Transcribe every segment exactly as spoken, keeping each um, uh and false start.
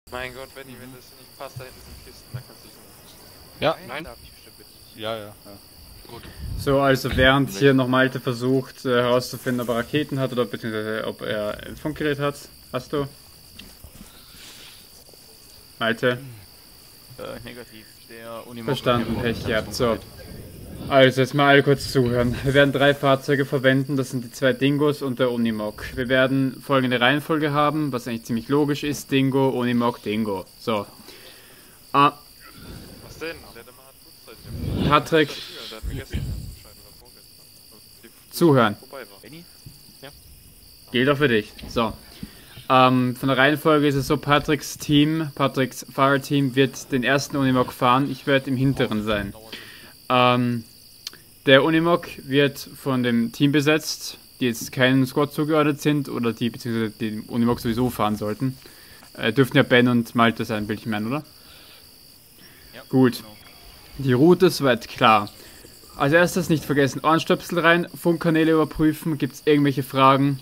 Mein Gott, Benny, wenn das nicht passt, da hinten sind Kisten, da kannst du dich nicht. Ja, Nein, darf ich bestimmt nicht. ja, ja, ja. Gut. So, also während hier noch Malte versucht äh, herauszufinden, ob er Raketen hat oder beziehungsweise ob er ein Funkgerät hat. Hast du? Malte? Äh, negativ. Der Unimog. Verstanden, Pech gehabt. So. Also jetzt mal alle kurz zuhören. Wir werden drei Fahrzeuge verwenden, das sind die zwei Dingos und der Unimog. Wir werden folgende Reihenfolge haben, was eigentlich ziemlich logisch ist. Dingo, Unimog, Dingo. So. Ah, Was denn? Der Mann hat Flugzeit. Patrick, Der hat mir gestern Bescheid oder vorgestern. Die- zuhören. Vorbei war. Benny? Gilt auch für dich. So. Ähm, von der Reihenfolge ist es so, Patricks Team, Patricks Fahrerteam wird den ersten Unimog fahren, ich werde im hinteren sein. Ähm, der Unimog wird von dem Team besetzt, die jetzt keinem Squad zugeordnet sind oder die beziehungsweise den Unimog sowieso fahren sollten. Äh, dürften ja Ben und Malte sein, will ich meinen, oder? Ja. Gut. Genau. Die Route ist soweit klar. Als erstes nicht vergessen, Ohrenstöpsel rein, Funkkanäle überprüfen, gibt es irgendwelche Fragen?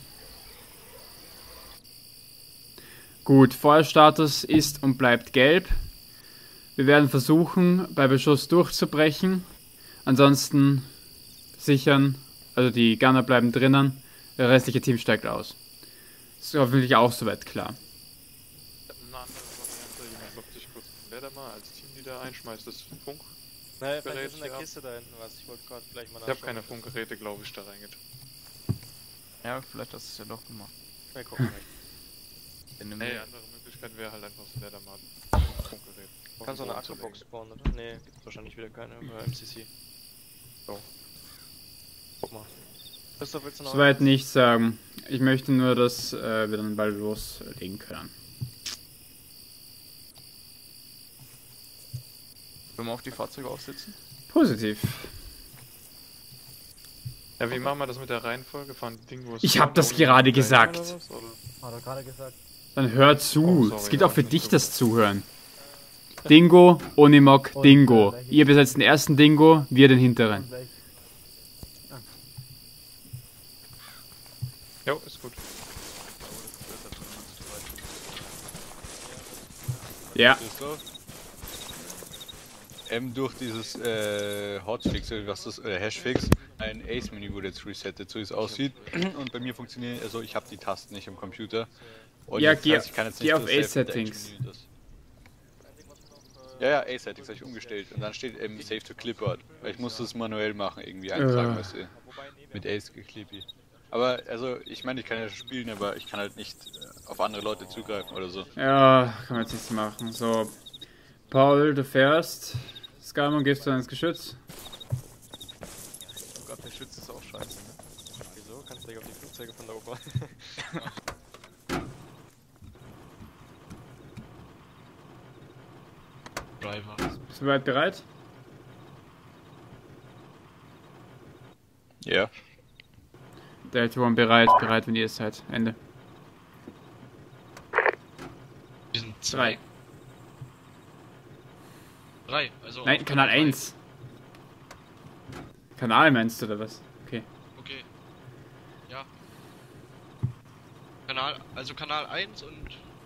Gut, Feuerstatus ist und bleibt gelb. Wir werden versuchen, bei Beschuss durchzubrechen. Ansonsten sichern, also die Gunner bleiben drinnen, der restliche Team steigt aus. Ist hoffentlich auch soweit klar. Ich hab eine andere Variante, jemand lockt sich kurz. Wer da mal als Teamleader einschmeißt, das Funk. Naja, Gerät, vielleicht ist in der ja. Kiste da hinten was. Ich wollte gerade vielleicht mal Ich habe keine Funkgeräte, glaube ich, da reingetan. Ja, vielleicht hast du es ja doch gemacht. Ja, gucken wir. In dem Nee, andere Möglichkeit wäre halt einfach so, wer da mal Funkgerät. Kannst du eine Akkubox spawnen, oder? Nee, gibt's wahrscheinlich wieder keine über M C C. So. Guck mal. Christoph, willst du noch Soweit nichts sagen. Ich möchte nur, dass äh, wir dann bald loslegen können. Wollen wir auf die Fahrzeuge aufsitzen? Positiv. Ja, wie machen wir das mit der Reihenfolge von Dingos? Ich hab das gerade gesagt. Hat er gerade gesagt. Dann hör Oh, zu. sorry, Es geht ja, auch für nicht dich so das Zuhören. Dingo, Unimog, Und, Dingo. äh, Ihr besetzt den ersten Dingo, wir den hinteren. Und gleich- Jo, ist gut. Ja. Christoph? Ähm, durch dieses äh, Hotfix, oder was das, äh, Hashfix, ein Ace-Menü wurde jetzt resettet, so wie es aussieht. Und bei mir funktioniert, also ich habe die Tasten nicht am Computer. Und Ja, jetzt geh- heißt, ich kann jetzt geh nicht auf das Self- Ace-Settings. Menü, das- Ja, ja, Ace-Settings habe ich umgestellt. Und dann steht ähm, Save to Clipboard. Weil ich musste es manuell machen, irgendwie eintragen, Äh. weißt du. Mit Ace geklippy. Aber, also, ich meine, ich kann ja spielen, aber ich kann halt nicht äh, auf andere Leute zugreifen oder so. Ja, kann man jetzt nichts machen. So. Paul, du fährst. Skalman, gehst du ins Geschütz? Oh Gott, der Schütze ist auch scheiße, ne? Wieso? Kannst du gleich auf die Flugzeuge von da oben. Driver. Bist du weit bereit? Ja. Delta One bereit, bereit, wenn ihr seid. Ende. Wir sind Drei. Drei, also. Nein, auf Kanal Kanal eins. Kanal meinst du oder was? Okay. drei. Okay. Ja. Kanal, also Kanal eins und.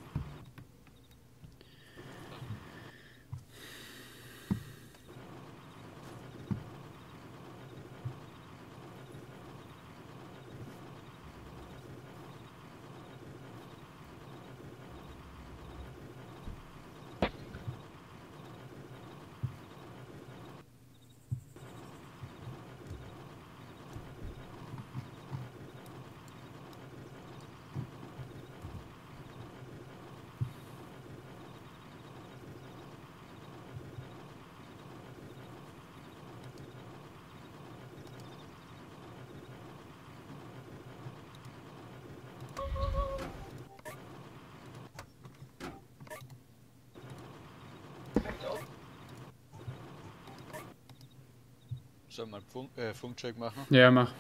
Soll mal Funk, äh, Funkcheck machen? Ja, mach.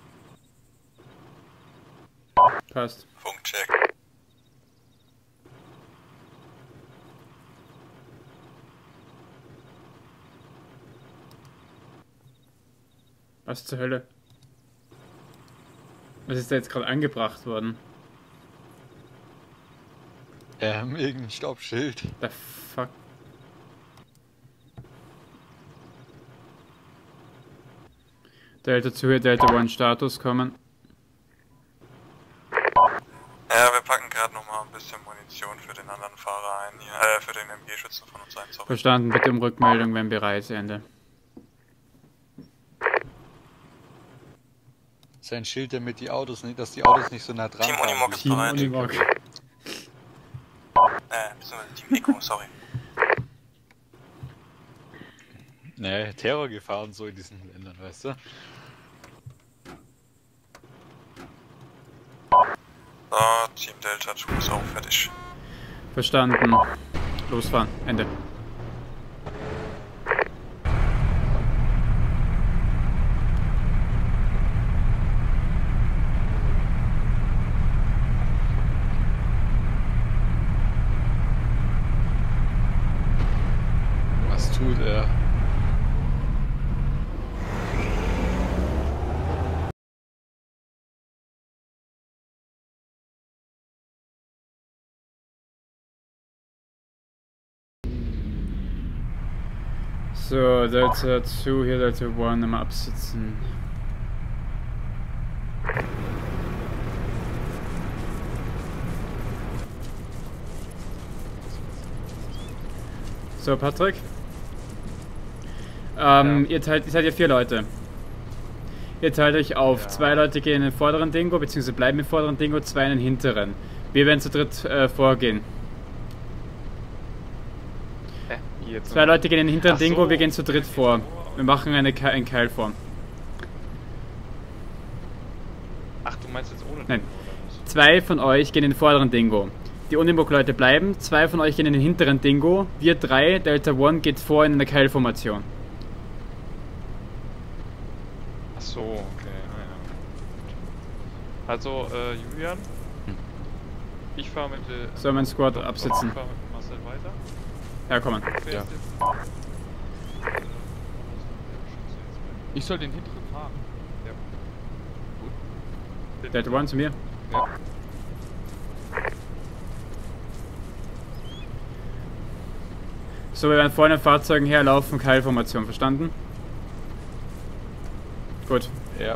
Passt. Funkcheck. Was zur Hölle? Was ist da jetzt gerade angebracht worden? Ähm, irgendein Stoppschild. The fuck? Delta zwei, Delta eins Status kommen. Ja, wir packen gerade nochmal ein bisschen Munition für den anderen Fahrer ein, hier, äh, für den M G-Schützen von uns ein, sorry. Verstanden, bitte um Rückmeldung, wenn bereit, Ende. Sein Schild, damit die Autos nicht, dass die Autos nicht so nah dran Team fahren. Unimog ist Team bereit. Unimog. Äh, beziehungsweise Team Eco, sorry. Nee, Terrorgefahren so in diesen Ländern, weißt du? So, Team Delta zwei ist auch fertig. Verstanden. Losfahren, Ende. Was tut er? So, Delta zwei hier, Delta eins nochmal absitzen. So, Patrick. Ähm, ihr, teilt, ihr seid ja vier Leute. Ihr teilt euch auf. Ja. Zwei Leute gehen in den vorderen Dingo, beziehungsweise bleiben im vorderen Dingo, zwei in den hinteren. Wir werden zu dritt äh, vorgehen. Hä? Wie jetzt? Zwei Leute gehen in den hinteren Ach so. Dingo, wir gehen zu dritt vor. Wir machen eine Ke einen Keilform. Ach, du meinst jetzt ohne Nein. Dingo, oder was? Zwei von euch gehen in den vorderen Dingo. Die Unimog-Leute bleiben, zwei von euch gehen in den hinteren Dingo. Wir drei, Delta eins geht vor in eine Keilformation. Ach so, okay. Ah, ja. Also, äh, Julian? Ich fahre mit der... Soll mein Squad Doch, doch, absitzen? Ich fahre mit Marcel weiter. Herkommen. Wer Ja. ist jetzt? Ich soll den hinteren fahren. Ja. Delta eins zu mir. Ja. So, wir werden vor den Fahrzeugen herlaufen, Keilformation, verstanden? Gut. Ja.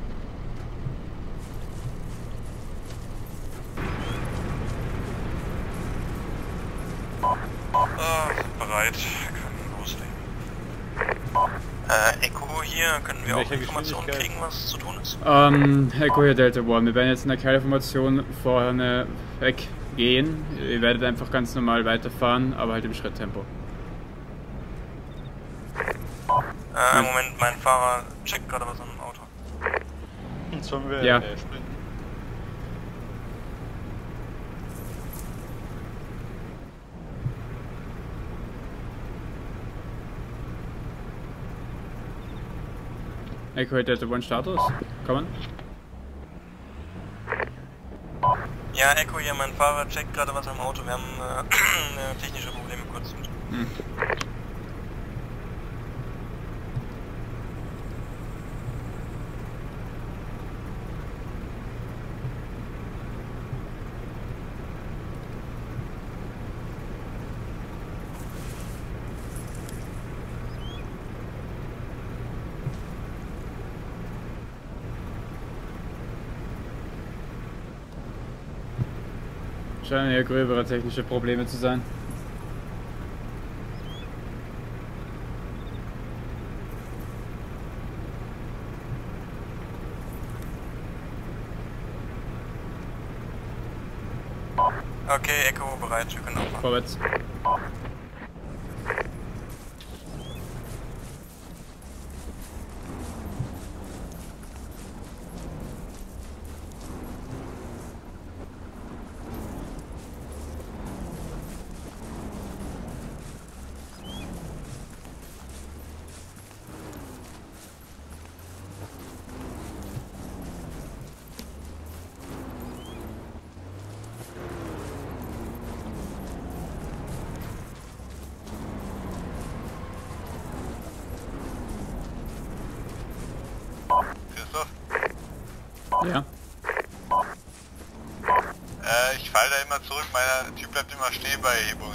Ah, sind bereit, wir können loslegen. Äh, Echo hier, können wir In auch welcher Informationen Geschwindigkeit? kriegen, was zu tun ist? Ähm, Echo hier Delta eins. Wir werden jetzt in der Keilformation vorne weggehen. Ihr werdet einfach ganz normal weiterfahren, aber halt im Schritttempo. Äh, Moment, mein Fahrer checkt gerade was an dem Auto. Sollen wir Ja. äh, sprinten? Echo hier Delta eins Status. Kommen. Ja, Echo hier, mein Fahrer checkt gerade was am Auto. Wir haben äh, technische Probleme kurz. Hm. Scheinen eher gröbere technische Probleme zu sein. Okay, Echo bereit, wir können auffahren. Vorwärts. Christoph? Ja. Äh, ich falle da immer zurück, mein Typ bleibt immer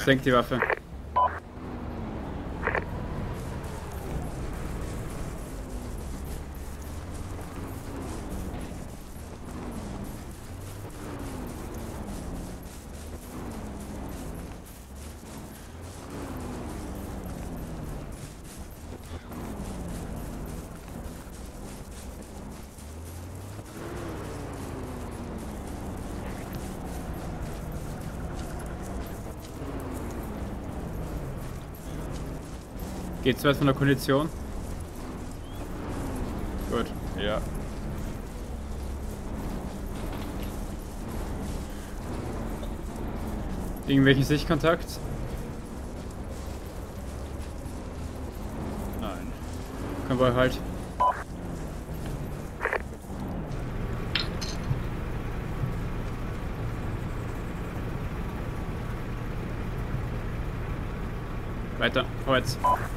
Senk die Waffe. Geht's weit von der Kondition? Gut. Ja. Irgendwelchen Sichtkontakt? Nein. Konvoi halt. Weiter, vorwärts.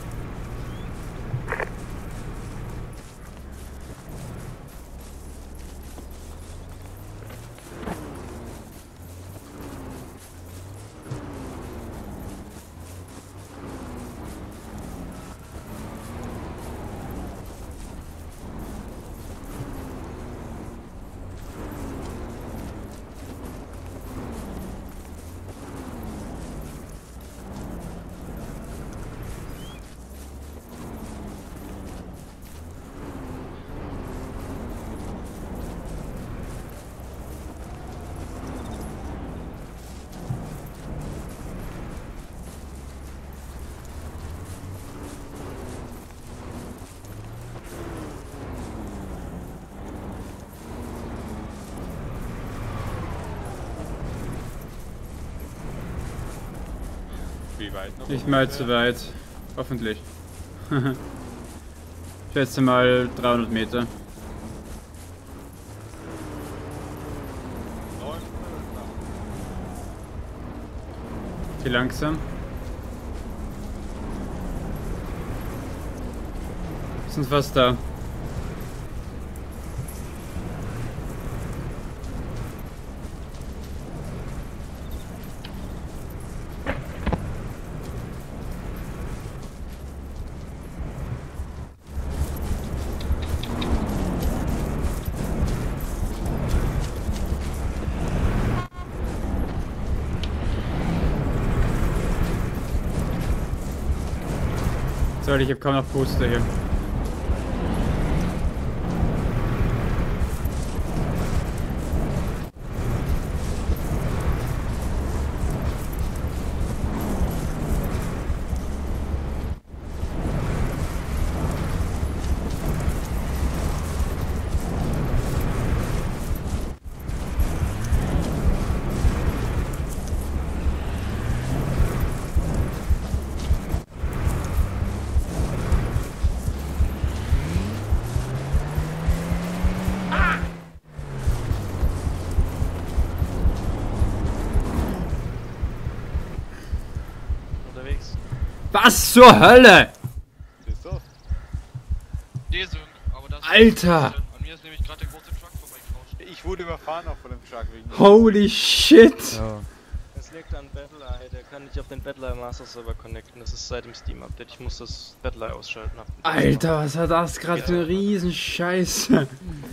Wie weit noch? Nicht mal zu weit. Hoffentlich. Ich schätze mal dreihundert Meter. Wie langsam? Wir sind fast da. Sorry, ich habe kaum noch Booster hier. Was zur Hölle? Siehst du? Desync, aber das Alter! An mir ist nämlich gerade der große Truck vorbeigerauscht. Ich wurde überfahren auch von dem Truck wegen. Holy shit! Ja. Es liegt an Battle.eye, der kann nicht auf den Battle.eye Master Server connecten. Das ist seit dem Steam Update. Ich muss das Battle.eye ausschalten. Ab Alter, was war das gerade für eine riesen Scheiße?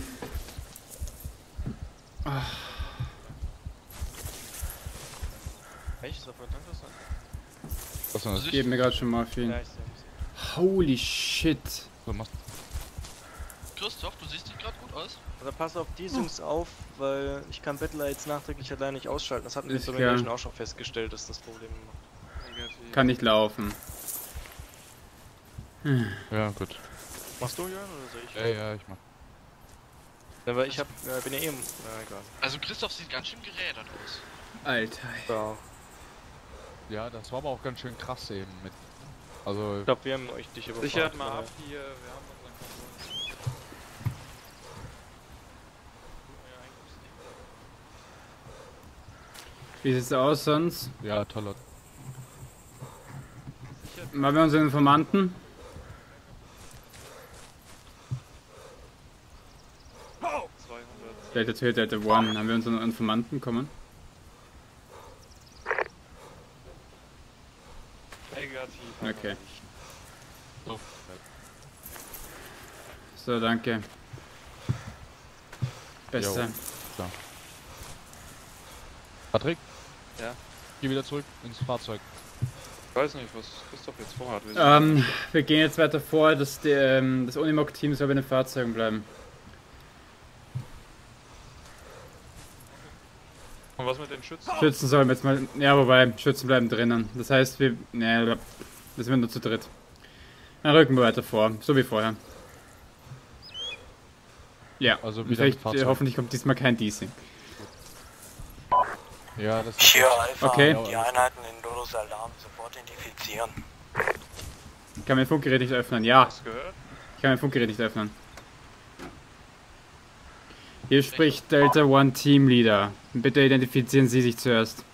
Echt? Ist auf der Tanklasse? Was war das? Ich gebe mir gerade schon mal viel. Ja, ich sehe. Holy shit! So, machst Christoph, du siehst dich gerade gut aus. Also pass auf die Jungs auf, weil ich kann Battle.eye jetzt nachträglich allein nicht ausschalten. Das hatten wir Ist zur klar. Domination auch schon festgestellt, dass das Problem macht. Kann nicht laufen. Ja, gut. Machst du, Jörn, oder soll ich? Ja, ja, ich mach. Ja, weil ich hab, äh, bin ja eben. Ja, egal. Also Christoph sieht ganz schön gerädert aus. Alter. Ja. Ja, das war aber auch ganz schön krass eben mit. Also, Ich glaube, wir haben euch dich überfahren. Sichert mal oder? ab hier, wir haben unseren Konvoi. Wie sieht's aus sonst? ja, toller. Haben wir unseren Informanten? zweihundert. Delta zwei, Delta eins. Haben wir unseren Informanten kommen? Negativ. Okay. So. So, danke. Beste. Jo. Klar. Patrick? Ja? Geh wieder zurück ins Fahrzeug. Ich weiß nicht, was Christoph jetzt vorhat. Wir, Ähm, wir gehen jetzt weiter vor, dass die, ähm, das Unimog-Team soll bei den Fahrzeugen bleiben. Und was mit den Schützen? Schützen sollen wir jetzt mal. Ja, wobei, Schützen bleiben drinnen. Das heißt, wir. Ne, wir sind nur zu dritt. Dann rücken wir weiter vor, so wie vorher. Ja, Also und wieder vielleicht, mit Fahrzeug. äh, hoffentlich kommt diesmal kein Desync. Ja, das ist. Hier Alpha, Okay. die Einheiten in Dodos Alarm sofort identifizieren. Ich kann mein Funkgerät nicht öffnen, ja. Hast du gehört? Ich kann mein Funkgerät nicht öffnen. Hier spricht Delta One Team Leader. Bitte identifizieren Sie sich zuerst.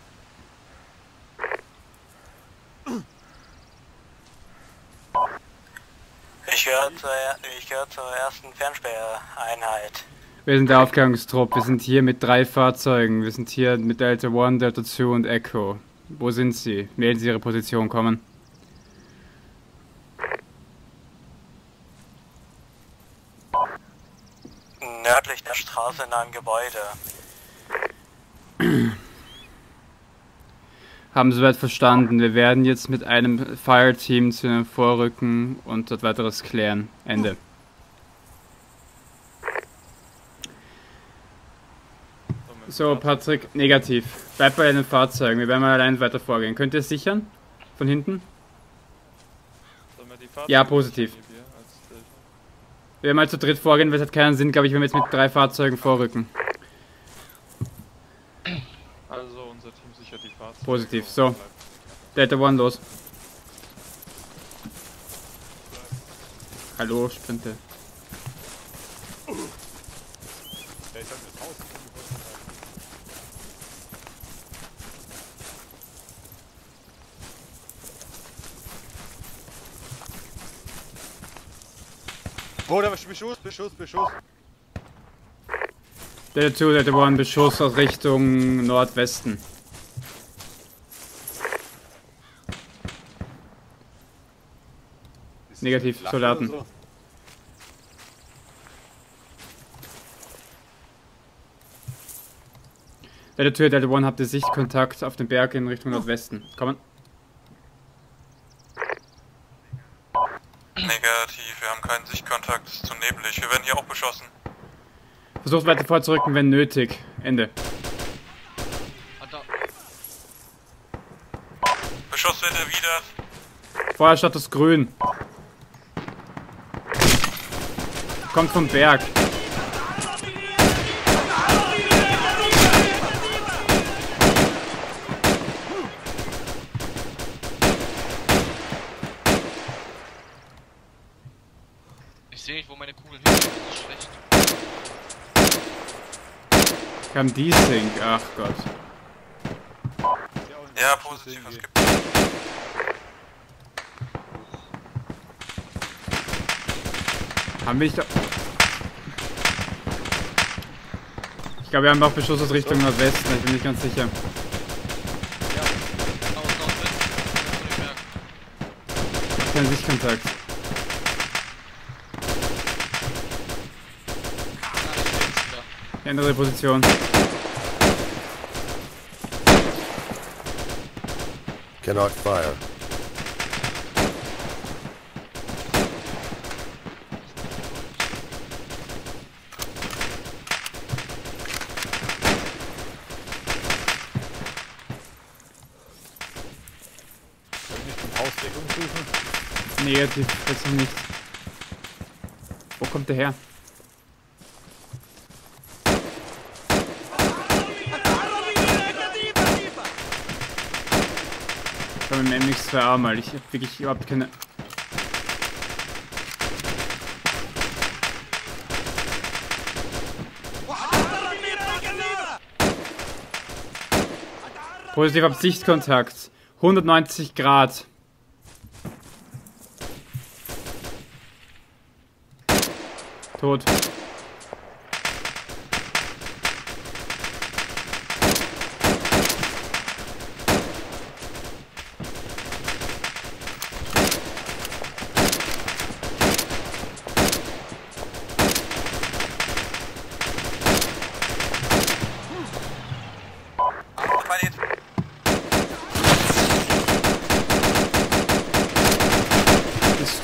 Ich gehöre zur, ich gehöre zur ersten Fernsperreinheit. Wir sind der Aufklärungstrupp. Wir sind hier mit drei Fahrzeugen. Wir sind hier mit Delta One, Delta zwei und Echo. Wo sind Sie? Melden Sie Ihre Position, kommen. Nördlich der Straße in einem Gebäude. Haben soweit verstanden. Wir werden jetzt mit einem Fireteam zu Ihnen vorrücken und dort weiteres klären. Ende. So, Patrick, negativ. Bleib bei den Fahrzeugen. Wir werden mal allein weiter vorgehen. Könnt ihr es sichern? Von hinten? Sollen wir die Fahrzeuge Ja, positiv. sichern, hier, als Delta? Wir werden mal zu dritt vorgehen, weil es hat keinen Sinn, glaube ich, wenn wir jetzt mit drei Fahrzeugen vorrücken. Also unser Team sichert die Fahrzeuge. Positiv, so. Delta One, los. Hallo, Sprinte. Bruder, Beschuss, Beschuss, Beschuss. Delta zwei, Delta One, Beschuss aus Richtung Nordwesten. Negativ, Soldaten. So. Delta zwei, Delta One, habt ihr Sichtkontakt auf den Berg in Richtung Nordwesten. Kommen. Negativ, wir haben keinen Sichtkontakt, es ist zu neblig. Wir werden hier auch beschossen. Versucht weiter vorzurücken, wenn nötig. Ende. Ah, da. Beschuss wird erwidert. Feuerstatus grün. Kommt vom Berg. Ich sehe nicht, wo meine Kugeln hin sind. Das ist schlecht. Kam Desync, ach Gott. Ja, positiv, es gibt. Haben wir nicht. Ich glaube, wir haben auch Beschuss aus Richtung Nordwesten, ich bin nicht ganz sicher. Aus Nordwesten. Von dem Berg. Kein Sichtkontakt. Ah, ich sehe jetzt wieder. Ändere Position. Cannot fire. Negativ, weiß ich nicht. Wo kommt der her? Ich habe mit dem M X zwei A mal, ich habe wirklich überhaupt keine... Positiv ab Sichtkontakt. hundertneunzig Grad. Tot.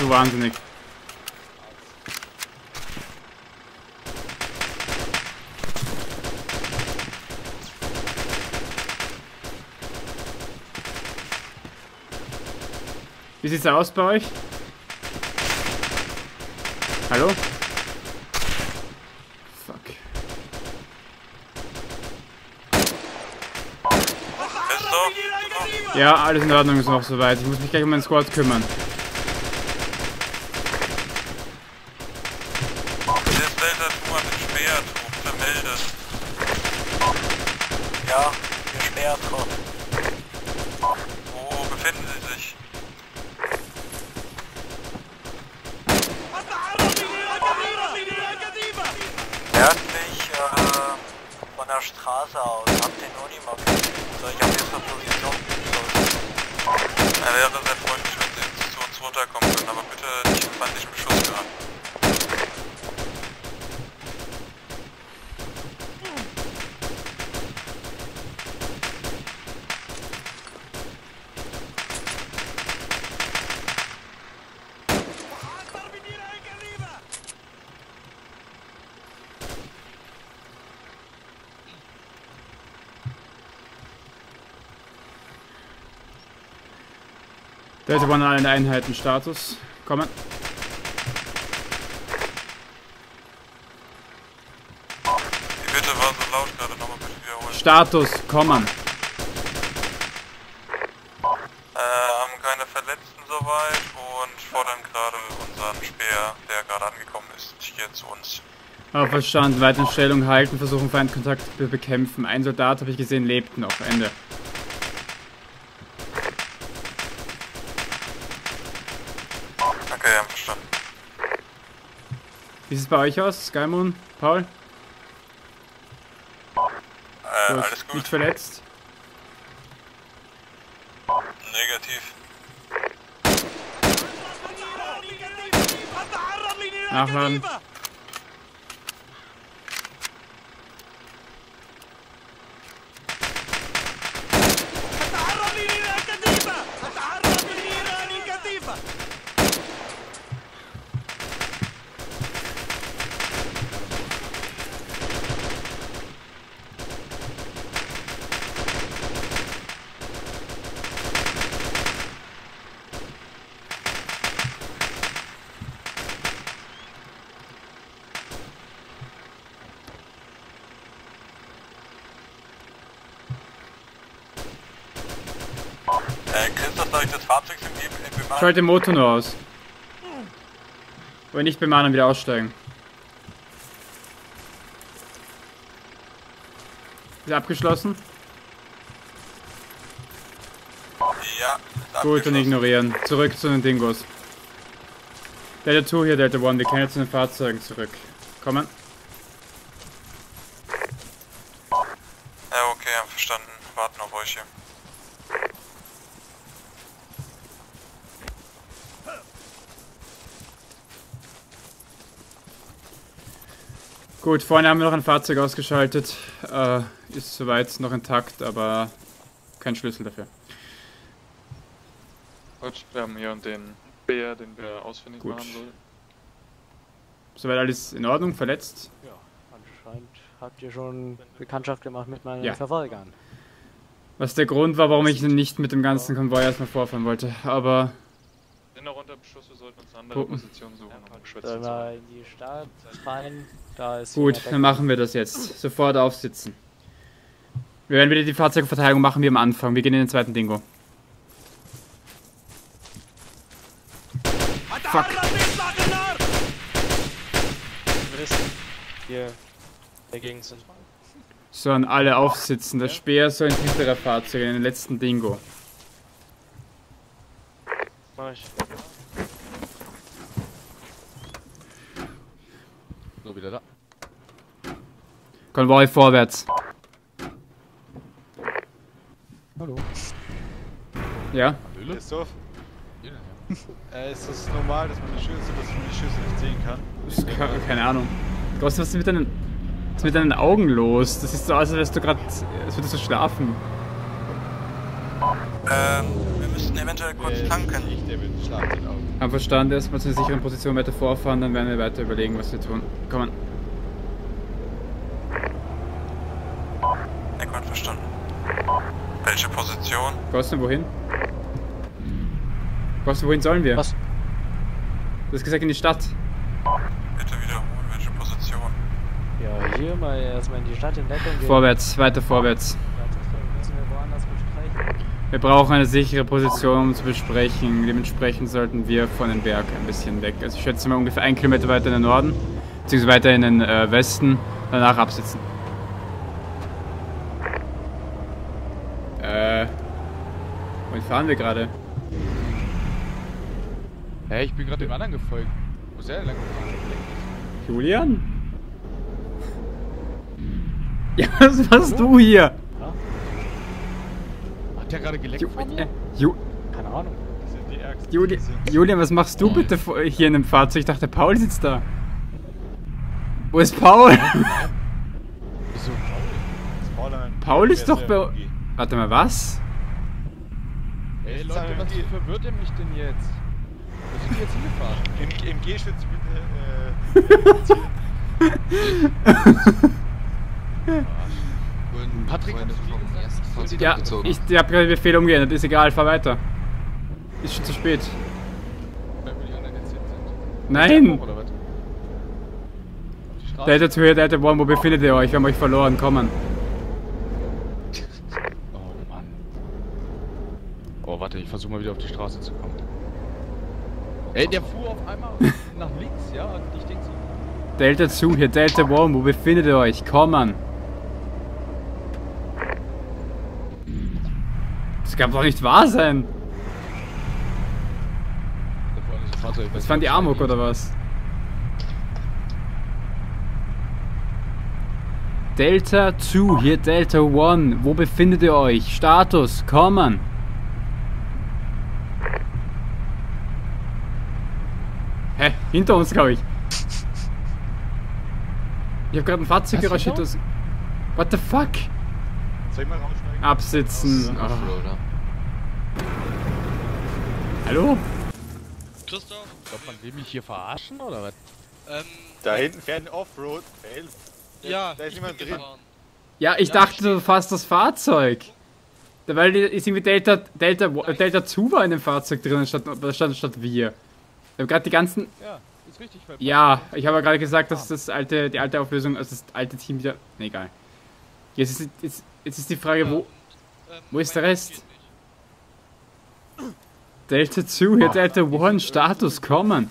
zu wahnsinnig. Wie sieht's aus bei euch? Hallo? Fuck. Ja, alles in Ordnung ist noch soweit. Ich muss mich gleich um meinen Squad kümmern. Der ist Delta Tour mit Speertrupp vermeldet. Ja, der Speertrupp. Wo befinden Sie sich? Nördlich äh, von der Straße aus. Habt den Unimog. Soll ich auf dieser Position? Er wäre sehr freundlich, wenn Sie zu uns runterkommen können, aber bitte nicht mit feindlichem Beschuss geraten. Delta One an allen Einheiten Status. Kommen. Die Bitte war so laut gerade, nochmal bitte wiederholen. Status, kommen. Äh, haben keine Verletzten soweit und fordern gerade unseren Speer, der gerade angekommen ist, hier zu uns. Aber verstanden, weiter in Stellung halten, versuchen Feindkontakt zu bekämpfen. Ein Soldat, habe ich gesehen, lebt noch. Ende. Okay, haben verstanden. Wie sieht es bei euch aus, Skymoon? Paul? Äh, Du hast alles gut. Nicht verletzt? Negativ. Nachladen. Äh, Christoph, soll ich das Fahrzeug im Bemannen? Schalte den Motor nur aus. Wenn nicht bemannen, wieder aussteigen. Ist abgeschlossen? Ja, ist Gut, dann ignorieren. Zurück zu den Dingos. Delta zwei hier, Delta One. Wir kehren jetzt zu den Fahrzeugen zurück. Kommen. Ja, okay, haben verstanden. Warten auf euch hier. Gut, vorne haben wir noch ein Fahrzeug ausgeschaltet. Äh, ist soweit noch intakt, aber kein Schlüssel dafür. Gut, wir haben hier den Bär, den wir ausfindig Gut. machen sollen. Soweit alles in Ordnung, verletzt? Ja, anscheinend habt ihr schon Bekanntschaft gemacht mit meinen Ja. Verfolgern. Was der Grund war, warum ich nicht mit dem ganzen Konvoi erstmal vorfahren wollte. Aber Sind noch unter Beschuss, wir sollten uns eine andere Gucken. Position suchen, um geschützt Sollen zu wir sein. in die Stadt rein? Da ist gut, jemand, der dann machen wir das jetzt. Sofort aufsitzen. Wir werden wieder die Fahrzeugverteidigung machen wie am Anfang. Wir gehen in den zweiten Dingo. Fuck. Hier dagegen sind. Sollen alle aufsitzen. Der Speer soll in hinterer Fahrzeug, in den letzten Dingo. Mach ich. So, wieder da. Konvoi vorwärts. Hallo. Ja? Christoph, Hier, ja. äh, ist das normal, dass man die Schüsse, dass man die Schüsse nicht sehen kann? Das kann, keine Ahnung. Gott, was ist mit deinen, was ist mit deinen Augen los? Das sieht so aus, als wärst du gerade, als würdest du schlafen. Ähm, wir müssen sollten eventuell kurz Äh, tanken. Ich, der wird schlafen auf. Haben verstanden, erstmal zu einer sicheren Position weiter vorfahren, dann werden wir weiter überlegen, was wir tun. Komm an. Eckert verstanden. Welche Position? Gossen, wohin? Gossen, wohin sollen wir? Was? Du hast gesagt in die Stadt. Bitte wiederholen, welche Position? Ja, hier mal erstmal in die Stadt in Deckung gehen. Vorwärts, weiter vorwärts. Ja, das müssen wir woanders besprechen. Wir brauchen eine sichere Position, um zu besprechen. Dementsprechend sollten wir von dem Berg ein bisschen weg. Also ich schätze mal ungefähr einen Kilometer weiter in den Norden, beziehungsweise weiter in den äh, Westen, danach absitzen. Äh, wohin fahren wir gerade? Hä, hey, ich bin gerade dem anderen gefolgt. Wo ist der denn lang gefahren? Julian? Ja, was machst du hier? Hat der gerade geleckt Ju von äh, dir? Ju Keine Ahnung. Das sind die Ärgsten. Juli Julian, was machst du bitte vor- hier in dem Fahrzeug? Ich dachte, Paul sitzt da. Wo ist Paul? Wieso? Paul ist doch bei... Warte mal, was? Ey Leute, was verwirrt ihr mich denn jetzt? Wo sind die jetzt hingefahren? Im, im G-Schütz bitte, äh... Patrick, hast du mir gesagt? Ja, ich, ich habe gerade den Befehl umgeändert. Ist egal, fahr weiter. Ist schon zu spät. Weil wir die anderen jetzt hin sind. Nein! Oder was? Auf die Straße? Delta zwei, Delta eins, wo befindet ihr euch? Wir haben euch verloren, kommen. Oh Mann. Oh, warte, ich versuche mal wieder auf die Straße zu kommen. Ey, der fuhr auf einmal nach links, ja? Und ich denke so... Delta zwei, hier Delta eins, wo befindet ihr euch? Kommen. Das kann doch nicht wahr sein. Da vorne ist ein Fahrzeug. Das waren die Amok oder was? Delta zwei, hier Delta eins, wo befindet ihr euch? Status, kommen. Hä? Hinter uns, glaube ich. Ich habe gerade ein Fahrzeuggeräusch hinter uns. What the fuck? Soll ich mal raussteigen? Absitzen. Oh. Hallo? Christoph? Glaubt man, will mich hier verarschen oder was? Ähm, Da hinten fährt ein Offroad. Fail. ja, da ist ich jemand bin drin. gefahren. Ja, ich Ja, dachte, stimmt. du fährst das Fahrzeug. Da- Weil die- ist irgendwie Delta, Delta, Delta zwei war in dem Fahrzeug drin, statt, statt, statt wir. Ich habe gerade die ganzen... Ja, ist richtig. Weil Ja, ich habe ja gerade gesagt, dass das alte, die alte Auflösung, also das alte Team wieder... Nee, egal. Jetzt ist, jetzt, jetzt ist die Frage, wo... Ähm, Wo ist der mein Rest? geht nicht. Delta zwei, hier Delta eins, Status, kommen.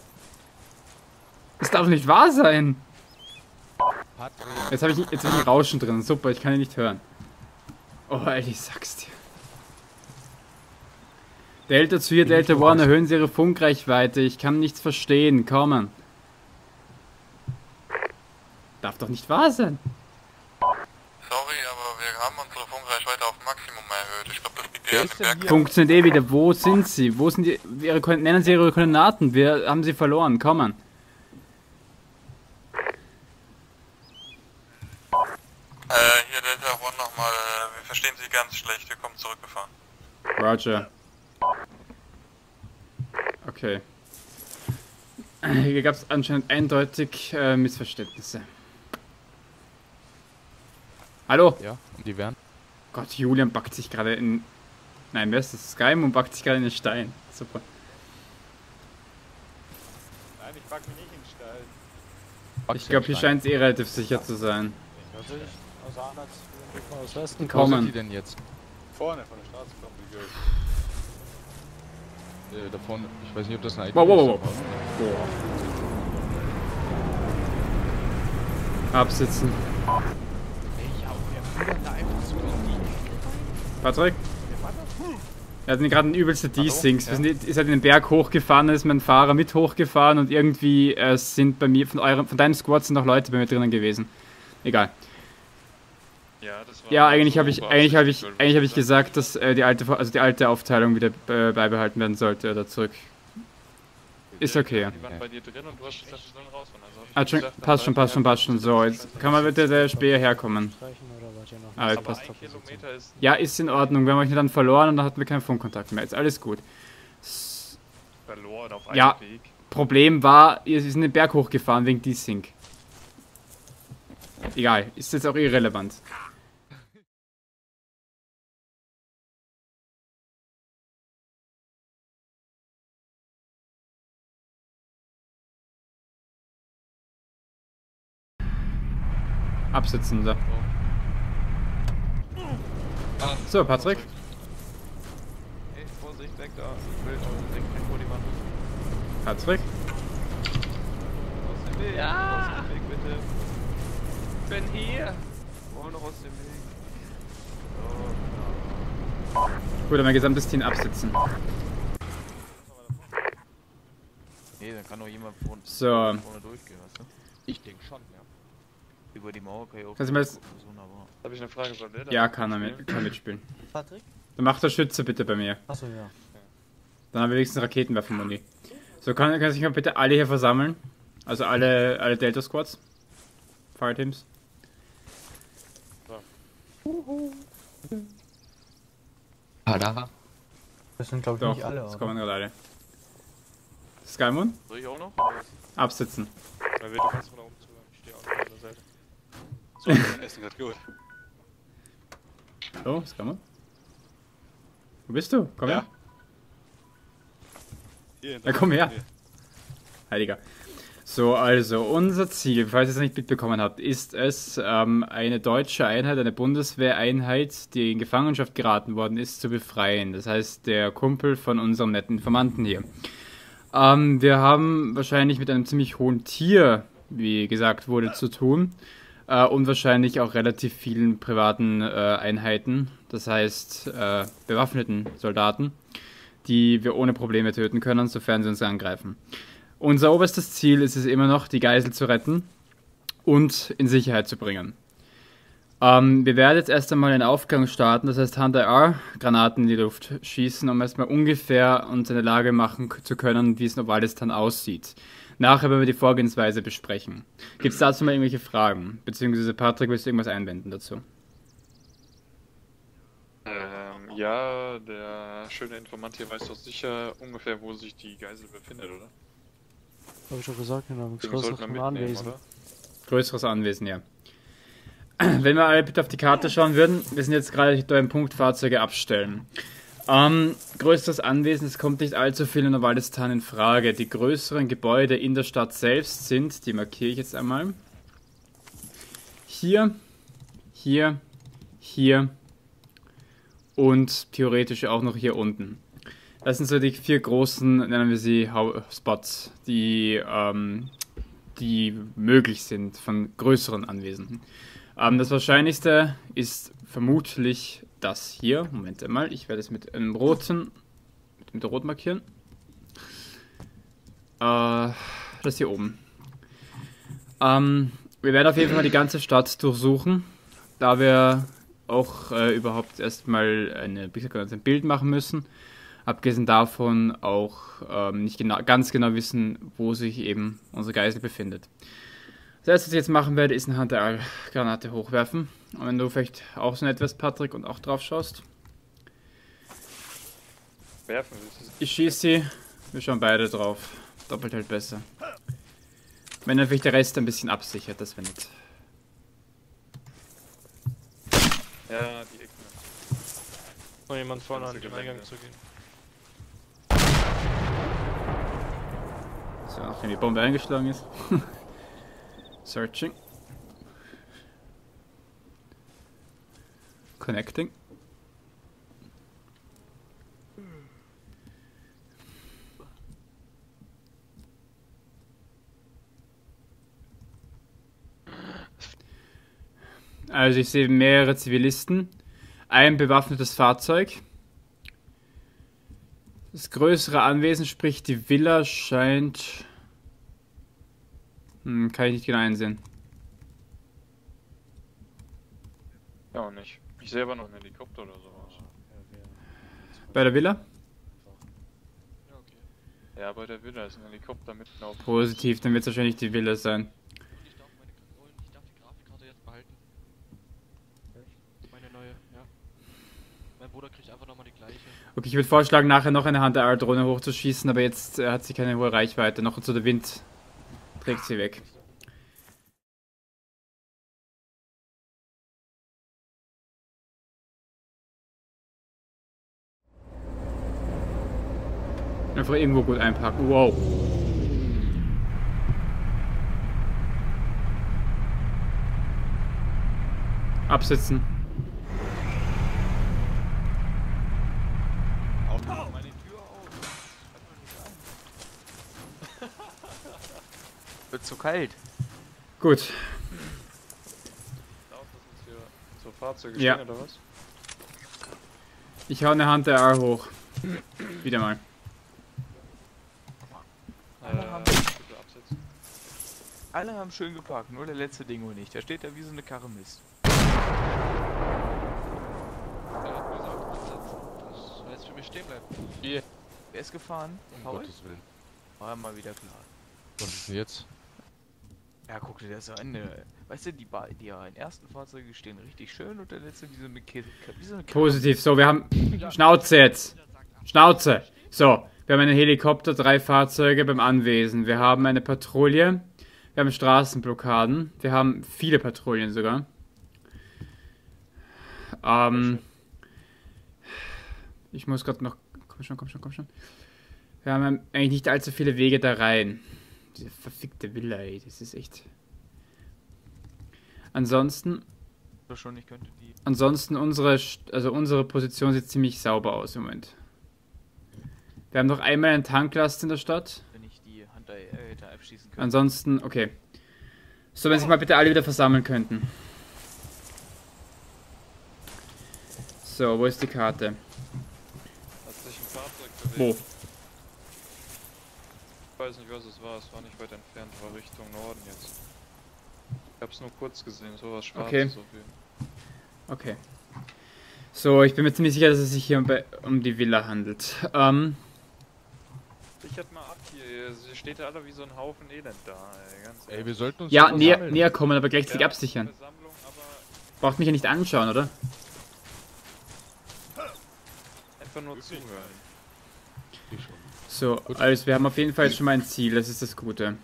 Das darf nicht wahr sein. Patrick. Jetzt habe ich, jetzt hab ich Rauschen drin. Super, ich kann ihn nicht hören. Oh, Alter, ich sag's dir. Delta zwei, Delta eins, erhöhen Sie Ihre Funkreichweite. Ich kann nichts verstehen. Kommen. Darf doch nicht wahr sein. Sorry, aber wir haben unsere Funkreichweite auf Maximum erhöht. Ich glaube, das liegt Wer eher ist im denn Berg. hier? Funktioniert eh wieder. Wo sind Sie? Wo sind die... Ihre, Ko- nennen Sie Ihre Koordinaten. Wir haben sie verloren. Kommen. Äh, hier Delta eins nochmal. Äh, wir verstehen Sie ganz schlecht. Wir kommen zurückgefahren. Roger. Okay. Hier gab es anscheinend eindeutig äh, Missverständnisse. Hallo? Ja, und die wären? Gott, Julian backt sich gerade in... Nein, wer ist das? Skyrim und backt sich gerade in den Stein. Super. Nein, ich pack mich nicht in den Stall. Ich glaube, hier scheint es eh relativ sicher zu sein. Also ich aus Arnaz, aus Westen Wo Kommen. sind die denn jetzt? Vorne von der Straße kommen die Girls. Äh, da vorne. Ich weiß nicht, ob das eine Wow, wow, wow, Richtung wow. Absitzen. war. Ey, ja, und der fuhr dann da einfach so in die... Patrick? Er hat gerade ein übelste D-Sinks. Ja. Wir sind, ist halt in den Berg hochgefahren, da ist mein Fahrer mit hochgefahren und irgendwie äh, sind bei mir, von eurem, von deinem Squad sind noch Leute bei mir drinnen gewesen. Egal. Ja, das war Ja, eigentlich habe ich, so eigentlich habe ich, beabsichtigt, eigentlich habe ich wollte gesagt, dass äh, die alte, also die alte Aufteilung wieder äh, beibehalten werden sollte oder zurück. Ist okay. Ja. Die waren bei dir drin und du hast gesagt, sie sollen rausfahren. Also hab ich Ah, schon, gesagt, dann passt schon, bleiben passt schon, die passt schon. So, jetzt kann man bitte der Speer herkommen. streichen oder was? Seid ihr noch Ah, nicht jetzt passt. Ein Kilometer ist... Ja, ist in Ordnung. Wir haben euch dann verloren und dann hatten wir keinen Funkkontakt mehr. Ist alles gut. S verloren auf einem ja, Weg. Problem war, ihr sind den Berg hochgefahren wegen Desync. Egal, ist jetzt auch irrelevant. Absitzen da. So, Patrick. Hey, Vorsicht, weg da. Wild, direkt vor die Wand. Patrick. Aus dem Weg, Ja. aus dem Weg, bitte. Ich bin hier. Oh, noch aus dem Weg. Gut, mein gesamtes Team absitzen. Nee, dann kann doch jemand vorne, So. vorne durchgehen, weißt du? Ich denke schon, ja. Über die Mauer kann ich auch... Kannst du mal jetzt- Habe ich eine Frage, soll der da Ja, kann er mitspielen? mit, kann mitspielen. Patrick? Dann macht der Schütze bitte bei mir. Achso, ja. Dann haben wir wenigstens Raketenwerfer-Muni. So, kann, kann sich mal bitte alle hier versammeln. Also alle, alle Delta Squads. Fireteams. Pada. Das sind, glaube ich, Doch, nicht alle, das oder? kommen gerade alle. Skymon? Soll ich auch noch? Absitzen. Dann wird du kannst von da oben zu. Ich stehe auch noch an der Seite. So, das Essen gerade gut. So, Skymon? Wo bist du? Komm Ja. her. Hier, Ja, komm her. Heiliger. So, also unser Ziel, falls ihr es nicht mitbekommen habt, ist es, ähm, eine deutsche Einheit, eine Bundeswehreinheit, die in Gefangenschaft geraten worden ist, zu befreien. Das heißt, der Kumpel von unserem netten Informanten hier. Ähm, wir haben wahrscheinlich mit einem ziemlich hohen Tier, wie gesagt wurde, zu tun. Äh, und wahrscheinlich auch relativ vielen privaten äh, Einheiten, das heißt äh, bewaffneten Soldaten, die wir ohne Probleme töten können, sofern sie uns angreifen. Unser oberstes Ziel ist es immer noch, die Geisel zu retten und in Sicherheit zu bringen. Ähm, wir werden jetzt erst einmal einen Aufgang starten, das heißt Hunter R, Granaten in die Luft schießen, um erstmal ungefähr uns eine Lage machen zu können, wie es in Ovalistan aussieht. Nachher werden wir die Vorgehensweise besprechen. Gibt es dazu mal irgendwelche Fragen? Beziehungsweise Patrick, willst du irgendwas einwenden dazu? Ähm, ja, der schöne Informant hier weiß doch sicher ungefähr, wo sich die Geisel befindet, oder? Hab ich schon gesagt, genau. Mit Den sollten wir größerem mitnehmen, Anwesen. oder? Größeres Anwesen, ja. Wenn wir alle bitte auf die Karte schauen würden, wir sind jetzt gerade bei dem Punkt Fahrzeuge abstellen. Ähm, größeres Anwesen, es kommt nicht allzu viel in Ovalistan in Frage. Die größeren Gebäude in der Stadt selbst sind, die markiere ich jetzt einmal, hier, hier, hier und theoretisch auch noch hier unten. Das sind so die vier großen, nennen wir sie, Spots, die, ähm, die möglich sind von größeren Anwesen. Ähm, das Wahrscheinlichste ist vermutlich das hier. Moment einmal, ich werde es mit einem roten, mit, mit rot markieren. Äh, das hier oben. Ähm, wir werden auf jeden Fall mal die ganze Stadt durchsuchen, da wir auch äh, überhaupt erstmal eine, wie gesagt, ein Bild machen müssen. Abgesehen davon auch ähm, nicht genau, ganz genau wissen, wo sich eben unsere Geisel befindet. Das erste, was ich jetzt machen werde, ist eine Hunter-R-Granate hochwerfen. Und wenn du vielleicht auch so etwas, Patrick, und auch drauf schaust. Werfen willst du? Ich schieße sie, wir schauen beide drauf. Doppelt halt besser. Wenn dann vielleicht der Rest ein bisschen absichert, das wäre nett. Ja, die Ecken. Noch jemand vorne an Ganze den Eingang Gelände. zu gehen. So, nachdem die Bombe eingeschlagen ist. Searching. Connecting. Also ich sehe mehrere Zivilisten, ein bewaffnetes Fahrzeug. Das größere Anwesen, sprich die Villa, scheint... Hm, kann ich nicht genau einsehen. Ja, auch nicht. Ich sehe aber noch einen Helikopter oder sowas. Bei der Villa? Ja, okay. Ja, bei der Villa ist ein Helikopter mitten auf. Positiv, dann wird es wahrscheinlich die Villa sein. Ich darf meine, ich darf die Grafikkarte jetzt behalten. Bruder kriegt einfach nochmal die gleiche. Okay, ich würde vorschlagen, nachher noch eine Hunter R Drohne hochzuschießen, aber jetzt äh, hat sie keine hohe Reichweite. Noch so der Wind trägt sie weg. Einfach irgendwo gut einpacken. Wow. Absitzen. Auch noch meine Tür auf. Wird zu kalt. Gut. Darf das jetzt hier so Fahrzeuge Ja. stehen oder was? Ich hau eine Hunter R hoch. Wieder mal. Alle Äh, haben- bitte absetzen. Alle haben schön geparkt, nur der letzte Dingo nicht. Der steht da wie so eine Karre Mist. Er hat mir gesagt, absetzen. Das heißt für mich stehen bleiben. Hier. Wer ist gefahren? Um Paul? Gottes Willen. War mal wieder klar. Was ist denn jetzt? Ja, guck dir das an. ne. Weißt du, die, ba die ja, ersten Fahrzeuge stehen richtig schön und der letzte wie so eine Kiste. Wie so eine Karre. Positiv. So, wir haben... Schnauze jetzt. Schnauze. So, wir haben einen Helikopter, drei Fahrzeuge beim Anwesen. Wir haben eine Patrouille. Wir haben Straßenblockaden. Wir haben viele Patrouillen sogar. Ähm... Ich muss gerade noch... Komm schon, komm schon, komm schon. Wir haben eigentlich nicht allzu viele Wege da rein. Diese verfickte Villa, ey. Das ist echt... Ansonsten... Oder schon, ich könnte die. Ansonsten unsere, St- also unsere Position sieht ziemlich sauber aus im Moment. Wir haben noch einmal einen Tanklast in der Stadt. Wenn ich die Hunter äh, da abschießen könnte. Ansonsten, okay. So, wenn sich mal bitte alle wieder versammeln könnten. So, wo ist die Karte? Hat sich ein Fahrzeug bewegt. Wo? Ich weiß nicht, was es war. Es war nicht weit entfernt. War Richtung Norden jetzt. Ich hab's nur kurz gesehen. Sowas Schwarzes Okay. auf jeden Fall. Okay. So, ich bin mir ziemlich sicher, dass es sich hier um, um die Villa handelt. Ähm, Sichert mal ab hier. Sie steht ja alle wie so ein Haufen Elend da, ey. Ganz Ey, ehrlich. wir sollten uns ja, doch näher, sammeln. näher kommen, aber gleichzeitig Ja, absichern. Versammlung, aber Braucht mich ja nicht anschauen, oder? einfach nur zuhören. Ich schon. So, also wir haben auf jeden Fall jetzt schon mal ein Ziel, das ist das Gute.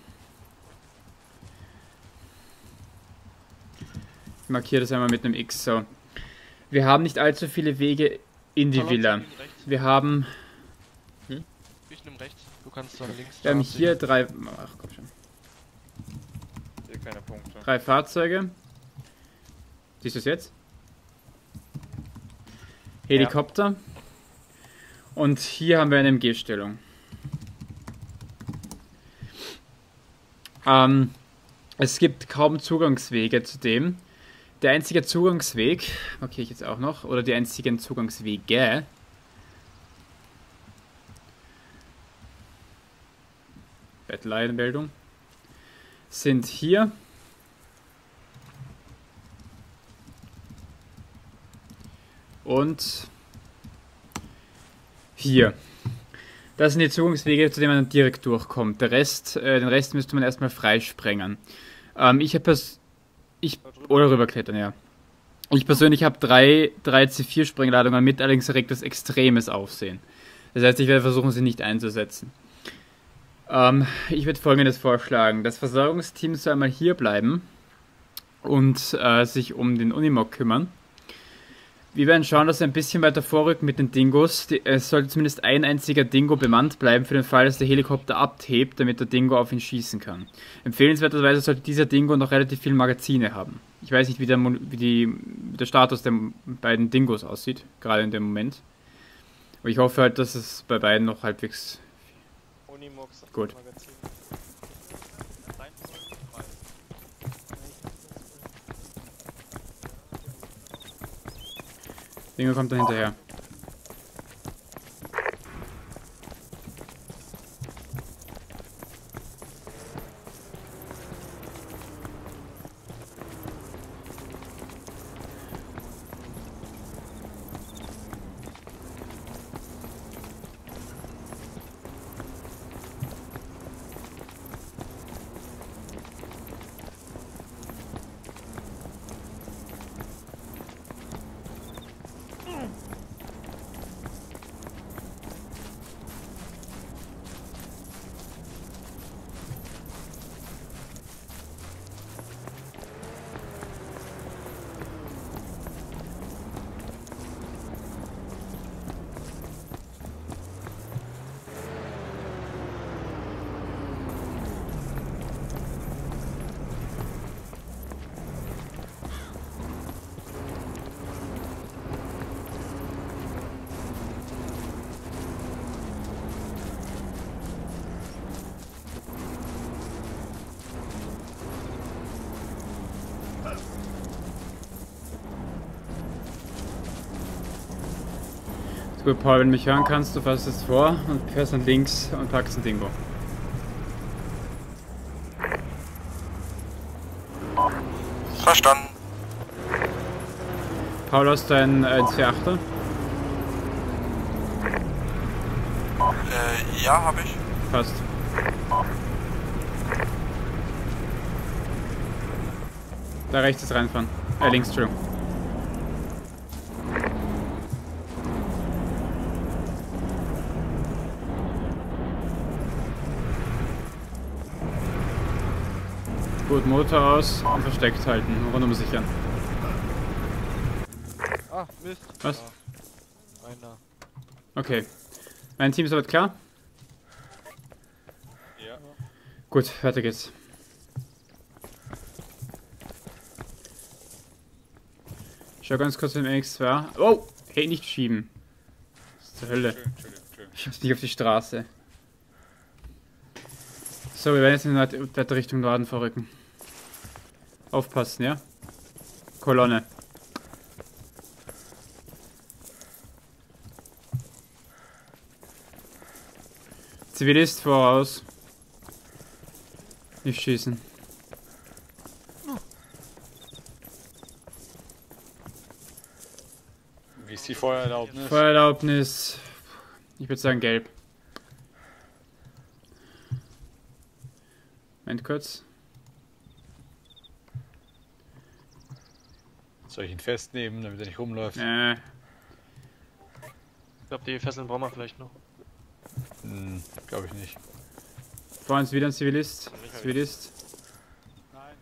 Ich markiere das einmal mit einem X, so. Wir haben nicht allzu viele Wege in die Charlotte, Villa. ich nehm rechts. Wir haben, Ich nehm rechts. Du kannst dann links. wir haben da hier abbiegen. drei, ach komm schon, Hier keine Punkte. drei Fahrzeuge. Siehst du es jetzt? Helikopter. Und hier haben wir eine M G-Stellung. Ähm, es gibt kaum Zugangswege zu dem. Der einzige Zugangsweg, markiere ich jetzt auch noch, oder die einzigen Zugangswege, Bettleidenmeldung, sind hier und hier. Das sind die Zugangswege, zu denen man direkt durchkommt. Der Rest, äh, den Rest müsste man erstmal freisprengen. Ähm, ich habe das. Ich. Oder rüberklettern, ja. Ich persönlich habe drei, drei C vier Sprengladungen mit, allerdings erregt das extremes Aufsehen. Das heißt, ich werde versuchen, sie nicht einzusetzen. Ähm, ich würde Folgendes vorschlagen. Das Versorgungsteam soll einmal hier bleiben und äh, sich um den Unimog kümmern. Wir werden schauen, dass wir ein bisschen weiter vorrücken mit den Dingos. Die, es sollte zumindest ein einziger Dingo bemannt bleiben, für den Fall, dass der Helikopter abhebt, damit der Dingo auf ihn schießen kann. Empfehlenswerterweise sollte dieser Dingo noch relativ viele Magazine haben. Ich weiß nicht, wie der, Mo- wie die, wie der Status der beiden Dingos aussieht, gerade in dem Moment. Aber ich hoffe halt, dass es bei beiden noch halbwegs... Unimox. Gut. Magazin. Dingo kommt dann hinterher. Gut, Paul, wenn du mich hören kannst, du fährst jetzt vor und fährst nach links und packst ein Dingo. Verstanden. Paul, hast du einen eins vier achter? Äh, ja, habe ich. Passt. Da rechts ist reinfahren. Äh, links, Entschuldigung. Gut, Motor aus und versteckt halten, rundum sichern. Ah, Mist. Was? Ja. Einer. Okay. Mein Team ist soweit klar? Ja. Gut, weiter geht's. Schau ganz kurz im M X zwei. Oh! Hey, nicht schieben. Was ist zur Hölle? Entschuldigung, Entschuldigung, Entschuldigung. Schieb's nicht auf die Straße. So, wir werden jetzt in weiter Richtung Norden vorrücken. Aufpassen, ja? Kolonne. Zivilist voraus. Nicht schießen. Wie ist die Feuererlaubnis? Feuererlaubnis. Ich würde sagen gelb. Moment kurz. Soll ich ihn festnehmen, damit er nicht rumläuft? Äh, Ich glaube, die Fesseln brauchen wir vielleicht noch. Hm, glaube ich nicht. vor uns wieder ein Zivilist. Zivilist. Nein.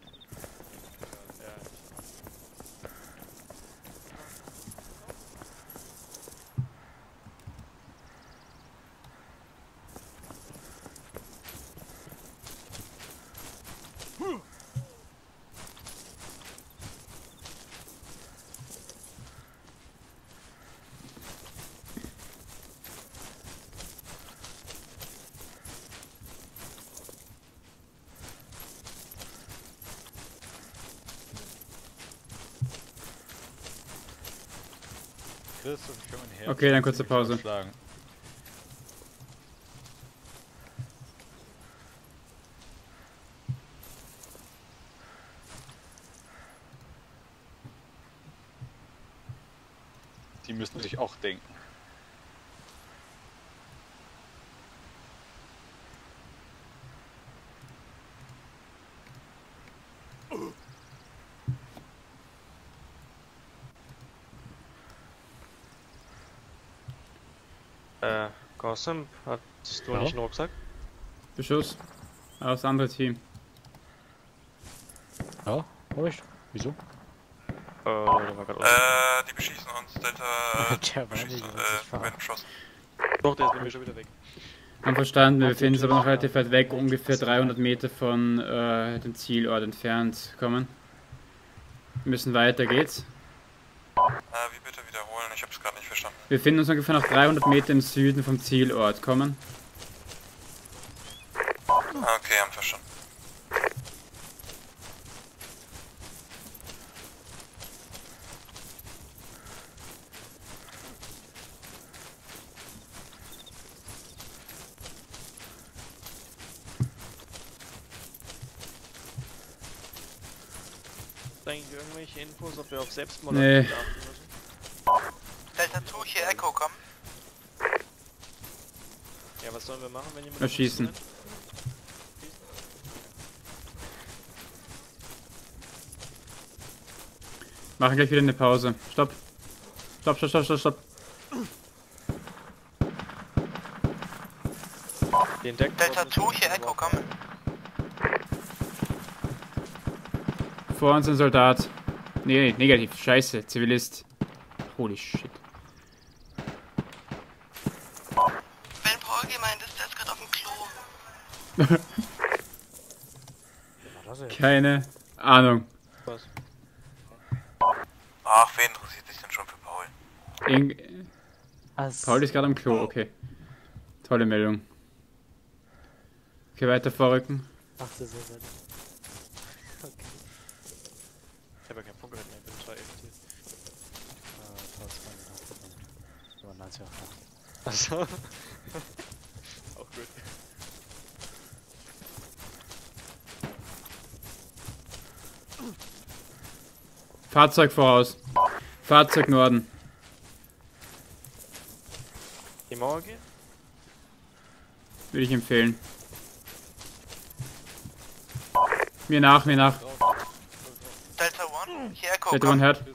Christoph, ich kann mein Herz Okay, dann kurze ziemlich Pause. aufschlagen. Die müssen sich auch denken. Äh, Gossam, hattest du Ja. nicht einen Rucksack? Beschuss. Aber das andere Team. Ja, hab ich. Wieso? Äh, der war gerade Äh, die beschießen uns. Delta, äh, Der war beschießen, nicht, was ich äh, fahr. werden beschossen. Doch, der ist bei mir schon wieder weg. Haben verstanden, wir befinden uns aber noch relativ weit weg, ungefähr dreihundert Meter von äh, dem Zielort entfernt kommen. Wir müssen weiter, geht's? Äh, wie bitte wiederholen? Ich hab's gerade nicht verstanden. Wir befinden uns ungefähr noch dreihundert Meter im Süden vom Zielort, kommen. Okay, haben verstanden. Eigentlich irgendwelche Infos, ob wir auf Selbstmord Nee. achten müssen? Delta zwei, hier Echo, komm. Ja, was sollen wir machen, wenn jemand... Erschießen. auf uns rennt? Machen gleich wieder eine Pause. Stopp. Stopp, stopp, stopp, stopp, stopp. Den Deck Delta zwei, hier Echo, komm. Vor uns ein Soldat. Nee, nee, negativ. Scheiße. Zivilist. Holy shit. Wenn Paul gemeint ist, der ist gerade auf dem Klo. Keine Ahnung. Was? Ach, wer interessiert sich denn schon für Paul? Irgend Also, Paul ist gerade am Klo, okay. Tolle Meldung. Okay, weiter vorrücken. Ach, das ist ja nicht. Okay. Ich habe ja kein Funkgerät mehr, ich bin zwei F T. also. Achso. Auch gut. Fahrzeug voraus. Fahrzeug Norden. Die Mauer gehen? Würde ich empfehlen. Mir nach, mir nach. Delta One, hier Echo, Delta komm. One hört.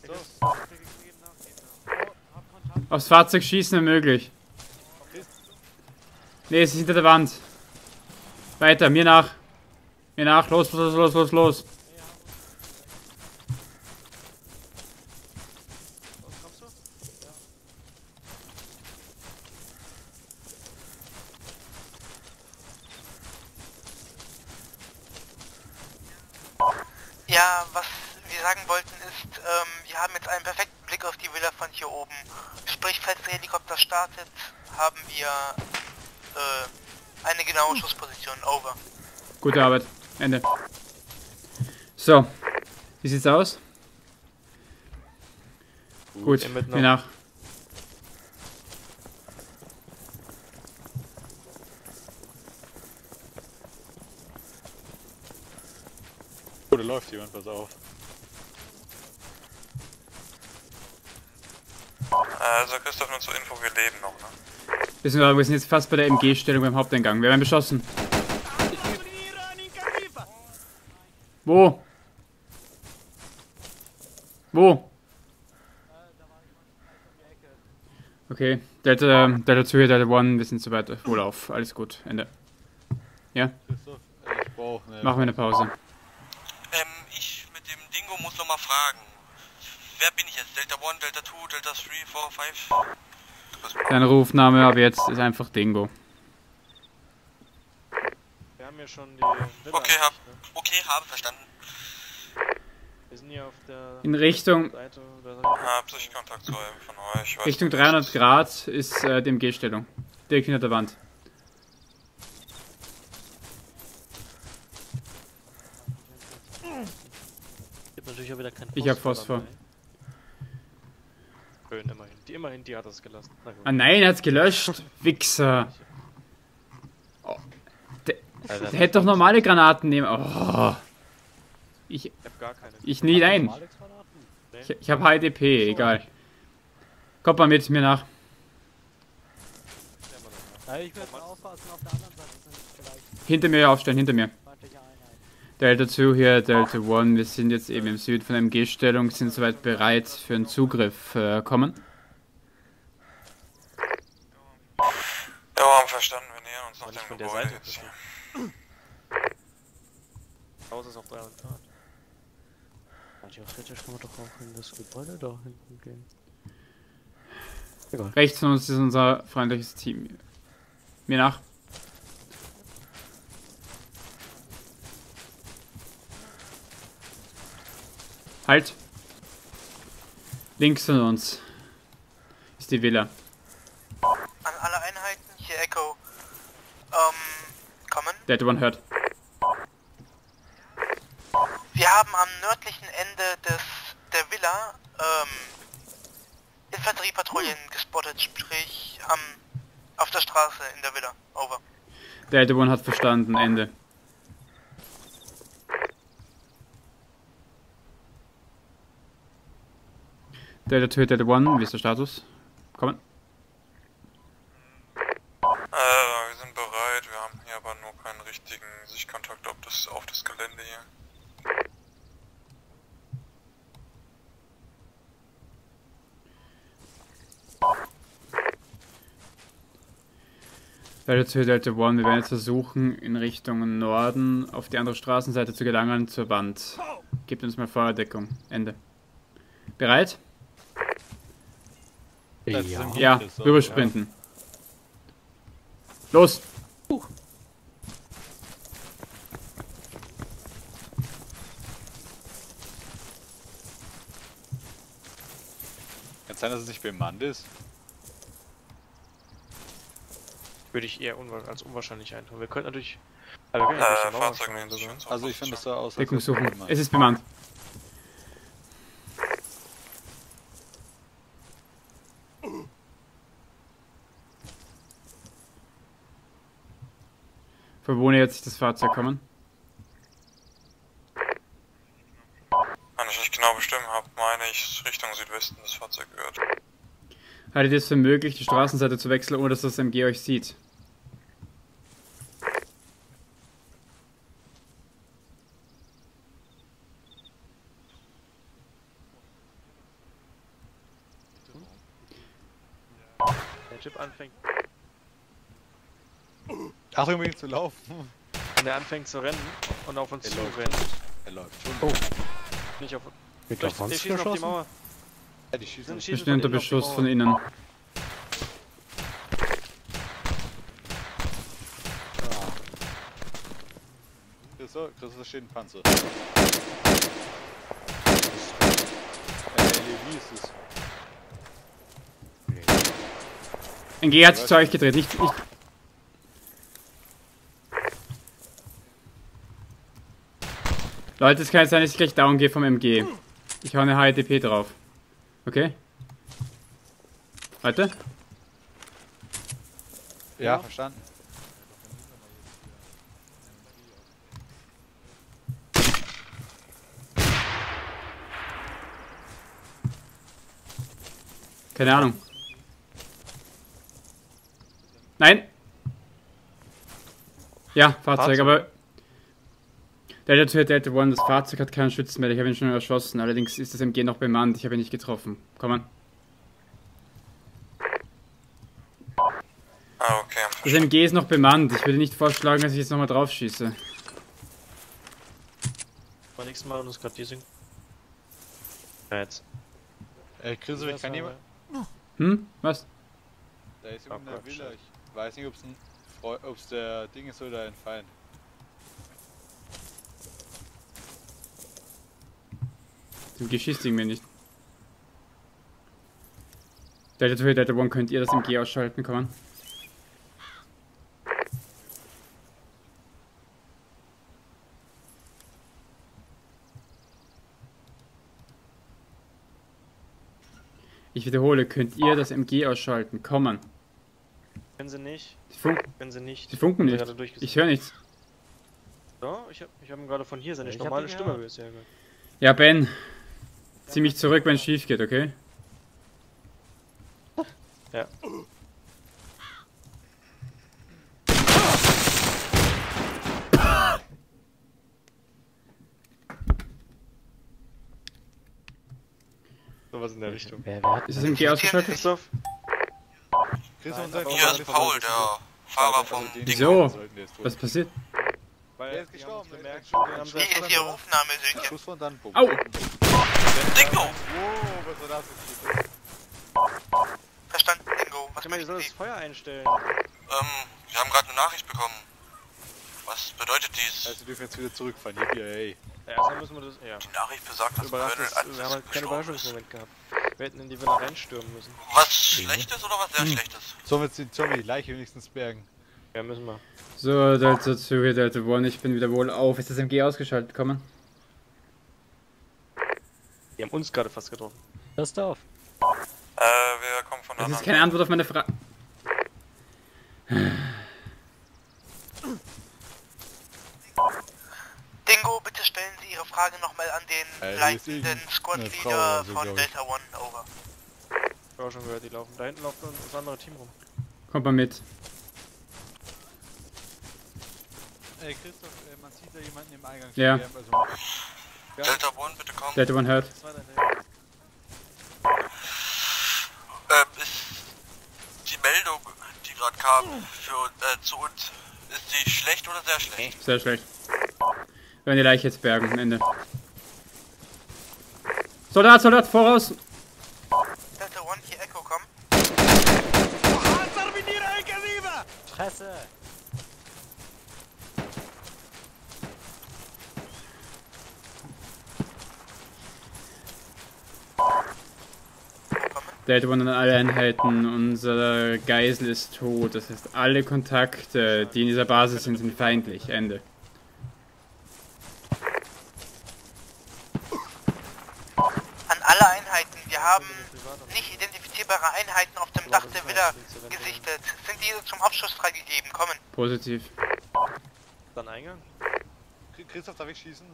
Aufs Fahrzeug schießen, wenn möglich. Ne, es ist hinter der Wand. Weiter, mir nach. Mir nach, los, los, los, los, los. Kommst du? Ja, was wir sagen wollten ist, ähm, wir haben jetzt einen perfekten Blick auf die Villa von hier oben. Sprich, falls der Helikopter startet, haben wir äh, eine genaue Schussposition. Over. Gute Arbeit. Ende. So. Wie sieht's aus? Gut, Ihr mit noch. mir nach. Oh, da läuft jemand, pass auf. Also Christoph, nur zur Info, wir leben noch, ne? Wir sind, wir sind jetzt fast bei der M G-Stellung beim Haupteingang. Wir werden beschossen. Wo? Wo? Okay, Delta, Delta zwei, Delta eins, wir sind soweit wohlauf. Alles gut, Ende. Ja? Christoph, äh, ich brauch eine... Machen wir eine Pause. Ähm, ich mit dem Dingo muss noch mal fragen. Wer bin ich jetzt? Delta eins, Delta zwei, Delta drei, vier, fünf? Dein Rufname ab jetzt ist einfach Dingo. Wir haben ja schon die Villa. Okay, hab, ne? okay, habe verstanden. Wir sind hier auf der In Richtung, Seite oder Hab sich Kontakt zu einem von euch. Weiß Richtung nicht, dreihundert Grad ist äh, die M G-Stellung. Direkt hinter der Wand. Gibt natürlich auch wieder kein Ich hab Phosphor. dabei. Schön, immerhin. Die, immerhin, die hat es gelassen. Na gut. Ah nein, er hat's gelöscht. Wichser. Oh, der, der hätte doch normale Granaten nehmen. Oh. Ich, Ich hab gar keine. ich nie ein. Ich, ich habe H D P, egal. Kommt mal mit mir nach. Ja, ich werde aufpassen, auf der anderen Seite sind vielleicht Hinter mir aufstellen, hinter mir. feindliche Einheiten. Delta zwei hier, Delta eins. Wir sind jetzt eben im Süd von der M G-Stellung, sind soweit bereit für einen Zugriff. Äh, kommen. Ja, haben verstanden, wir nähern uns noch Aber nicht dem von der Gebäude Seite. jetzt hier. Das Haus ist auf dreihundert Grad. Theoretisch kann man doch auch in das Gebäude da hinten gehen. Rechts von uns ist unser freundliches Team. Mir nach. Halt. Links von uns ist die Villa. An alle Einheiten, hier Echo. Ähm, kommen. Delta eins hört. Wir haben am nördlichen Ende des der Villa ähm, Infanteriepatrouillen gespottet, sprich am auf der Straße in der Villa. Over. Delta eins hat verstanden. Ende. Delta zwei, Delta eins, wie ist der Status? Kommen. Äh, wir sind bereit, wir haben hier aber nur keinen richtigen Sichtkontakt auf das, auf das Gelände hier. Delta zwei, Delta eins, wir werden jetzt versuchen, in Richtung Norden auf die andere Straßenseite zu gelangen, zur Wand. Gebt uns mal Feuerdeckung. Ende. Bereit? Das sind Ja, Christoph, rübersprinten. Los! Kann sein, dass es nicht bemannt ist? Würde ich eher unwa als unwahrscheinlich eintun. Wir könnten natürlich. Aber wir können ja durch Äh, die Mauer Fahrzeug schauen nennt sich sogar. uns Also ich finde es sah aus, als Deckung wäre es suchen. bemannt. Es ist bemannt. Von wo nähert sich das Fahrzeug kommen? Kann ich nicht genau bestimmen, hab meine ich Richtung Südwesten das Fahrzeug gehört. Haltet ihr es für möglich, die Straßenseite zu wechseln, ohne dass das M G euch sieht? Der Chip anfängt. Achtung, unbedingt zu laufen. Wenn er anfängt zu rennen und auf uns Er zu läuft. rennt. Er läuft schon. Oh, Nicht auf. wird Vielleicht auf die uns schießen auf die geschossen? Mauer. Ja, die schießen. Die Wir schießen stehen unter von innen auf die Beschuss Mauer. von innen. Chris, Chris, da steht ein Panzer. Äh, Levi ist es. M G hat sich zu euch gedreht, nicht... nicht Leute, es kann jetzt sein, dass ich gleich down gehe vom M G. Ich hau eine H E D P drauf. Okay? Warte. Ja, verstanden. Keine Ahnung. Nein! Ja, Fahrzeug, Fahrzeug. aber... Delta zwei, Delta eins, das Fahrzeug hat keinen Schützen mehr, ich habe ihn schon erschossen. Allerdings ist das M G noch bemannt, ich habe ihn nicht getroffen. Komm an. Ah, okay. Das M G ist noch bemannt, ich würde nicht vorschlagen, dass ich jetzt nochmal drauf schieße. Mal nächstes Mal und das gerade die sind. Ja, jetzt. Äh, Chris, ich kann jemand. Hm? Was? Da ist Oh jemand in der Gott, Villa. scheiße. Ich weiß nicht, ob es ein Freu ob's der Ding ist oder ein Feind. Dem G schießt mir nicht. Delta zwei, Delta eins, könnt ihr das M G ausschalten, komm an. Ich wiederhole, könnt ihr das M G ausschalten? Komm an. Können sie nicht. Sie, fun Können sie nicht. Sie funken Haben sie nicht. gerade durchgesetzt. Ich höre nichts. So, ich hab, ich hab ihn gerade von hier seine Ich hab normale ihn Stimme gehört. bisher gehört. Ja, Ben. Zieh mich zurück, wenn es schief geht, okay? Ja. Sowas in der Richtung. Wer, wer hat Ist das M G ausgeschaltet? Christoph? Chris, Nein, unser aber Hier ist Paul, der Fahrer vom Ding. Wieso? Sollten wir es tun. Was passiert? Weil Der ist die haben uns gestorben, der bemerkt, ist den haben sie Wie ist erschossen. Ihre Rufname, Söhnchen? Schuss von dann. Bumm. Au! Dingo! Wow, was war das jetzt? Verstanden, Dingo. Was Ich meine, kann die ich sollen das tun? Feuer einstellen. Ähm, wir haben gerade eine Nachricht bekommen. Was bedeutet dies? Also, wir dürfen jetzt wieder zurückfahren. Yippie, ey. Ja, erstmal müssen wir das. Ja. Die Nachricht besagt, dass Überrascht Colonel ist, Atkins wir haben halt keinen gestorben ist. Überraschungsmoment gehabt. Wir hätten in die Villa reinstürmen müssen. Was Schlechtes oder was sehr Schlechtes? Sollen wir jetzt die, sollen wir die Leiche wenigstens bergen? Ja, müssen wir. So, Delta zwei, Delta eins, ich bin wieder wohl auf. Ist das M G ausgeschaltet? Komm an. Die haben uns gerade fast getroffen. Passt auf. Äh, wir kommen von der Das ist anderen keine Antwort auf meine Frage. Dingo, bitte stellen Sie Ihre Frage nochmal an den Äh, leitenden hier ist eine Squad Frau Leader oder so, von glaub ich. Delta One, over. Ich habe auch schon gehört, die laufen. Da hinten läuft das andere Team rum. Kommt mal mit. Ey, Christoph, äh, man sieht da jemanden im Eingang. Ja. stehen, Also, Delta One, bitte kommen. Delta eins hört. Das war deine Äh, ist die Meldung, die gerade kam, für, äh, zu uns, ist die schlecht oder sehr schlecht? Sehr schlecht. Wir werden die Leiche jetzt bergen am Ende. Soldat, Soldat, voraus! Delta One, hier Echo, komm. Fresse! Delta eins an alle Einheiten, unser Geisel ist tot. Das heißt, alle Kontakte, die in dieser Basis sind, sind feindlich. Ende. An alle Einheiten, wir haben nicht identifizierbare Einheiten auf dem Dach der Villa gesichtet. Sind diese zum Abschuss freigegeben? Kommen. Positiv. Dann Eingang. Christoph, darf ich schießen?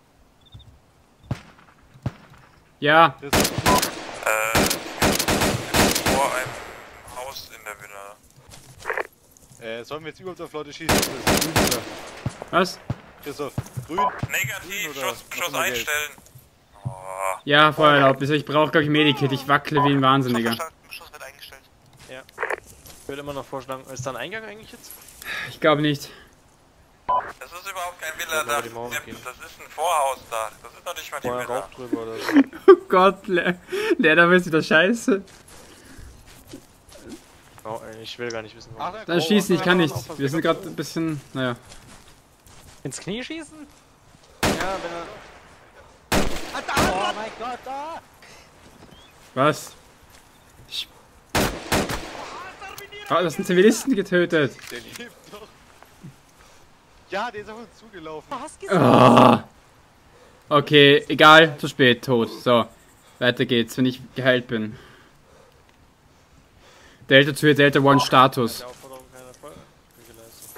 Ja. Christoph. Äh, vor einem Haus in der Villa. Äh, sollen wir jetzt überhaupt auf Leute schießen? Das ist grün, oder? Was? Christoph, grün? Negativ, Grün Schuss, oder Schuss noch mal einstellen. Oh. Ja, Feuererlaubnis. Ich brauche, glaube ich, Medikit. Ich wackle wie ein Wahnsinniger. Schuss wird eingestellt. Ja. Ich würde immer noch vorschlagen, ist da ein Eingang eigentlich jetzt? Ich glaube nicht. Das ist überhaupt kein Villa Ja, da. die Mauer gehen. Das ist ein Vorhaus da. Das ist noch nicht mal die Vorher Villa. Rauch drüber oder so. Oh Gott, Le Lehrer ist wieder scheiße. Oh, ey, ich will gar nicht wissen, warum. Ach, Dann schießen, ich kann nicht. Wir sind gerade ein bisschen, naja. Ins Knie schießen? Ja, wenn er... Oh mein Gott, da! Was? Ich ah, das sind Zivilisten getötet. Der lebt doch. Ja, der ist auf uns zugelaufen. Ah. Okay, egal, zu spät, tot. So, weiter geht's, wenn ich geheilt bin. Delta zwei, Delta One Status. Der Aufforderung keiner Folge geleistet.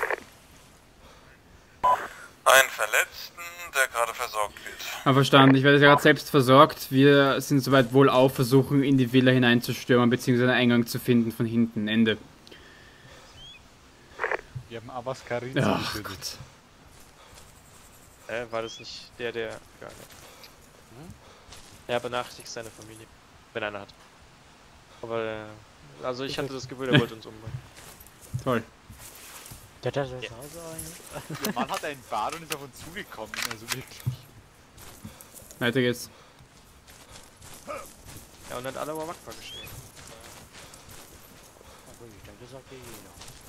Einen Verletzten, der gerade versorgt wird. Aber verstanden, ich werde gerade selbst versorgt. Wir sind soweit wohl auf, versuchen in die Villa hineinzustürmen, beziehungsweise einen Eingang zu finden von hinten. Ende. Wir haben Abaskarin. Ach Gott. Äh, war das nicht der, der... Ja, ne. Hm? Er benachrichtigt seine Familie, wenn einer hat. Aber, äh, also ich hatte das Gefühl, er wollte uns umbringen. Toll. Der hat das Ja. also eigentlich. Der Mann hat einen Bart und ist auf uns zugekommen. Also wirklich. Weiter geht's. Ja, und hat alle aber Wackbar geschrieben. Ich denke, das sagt ja jeder.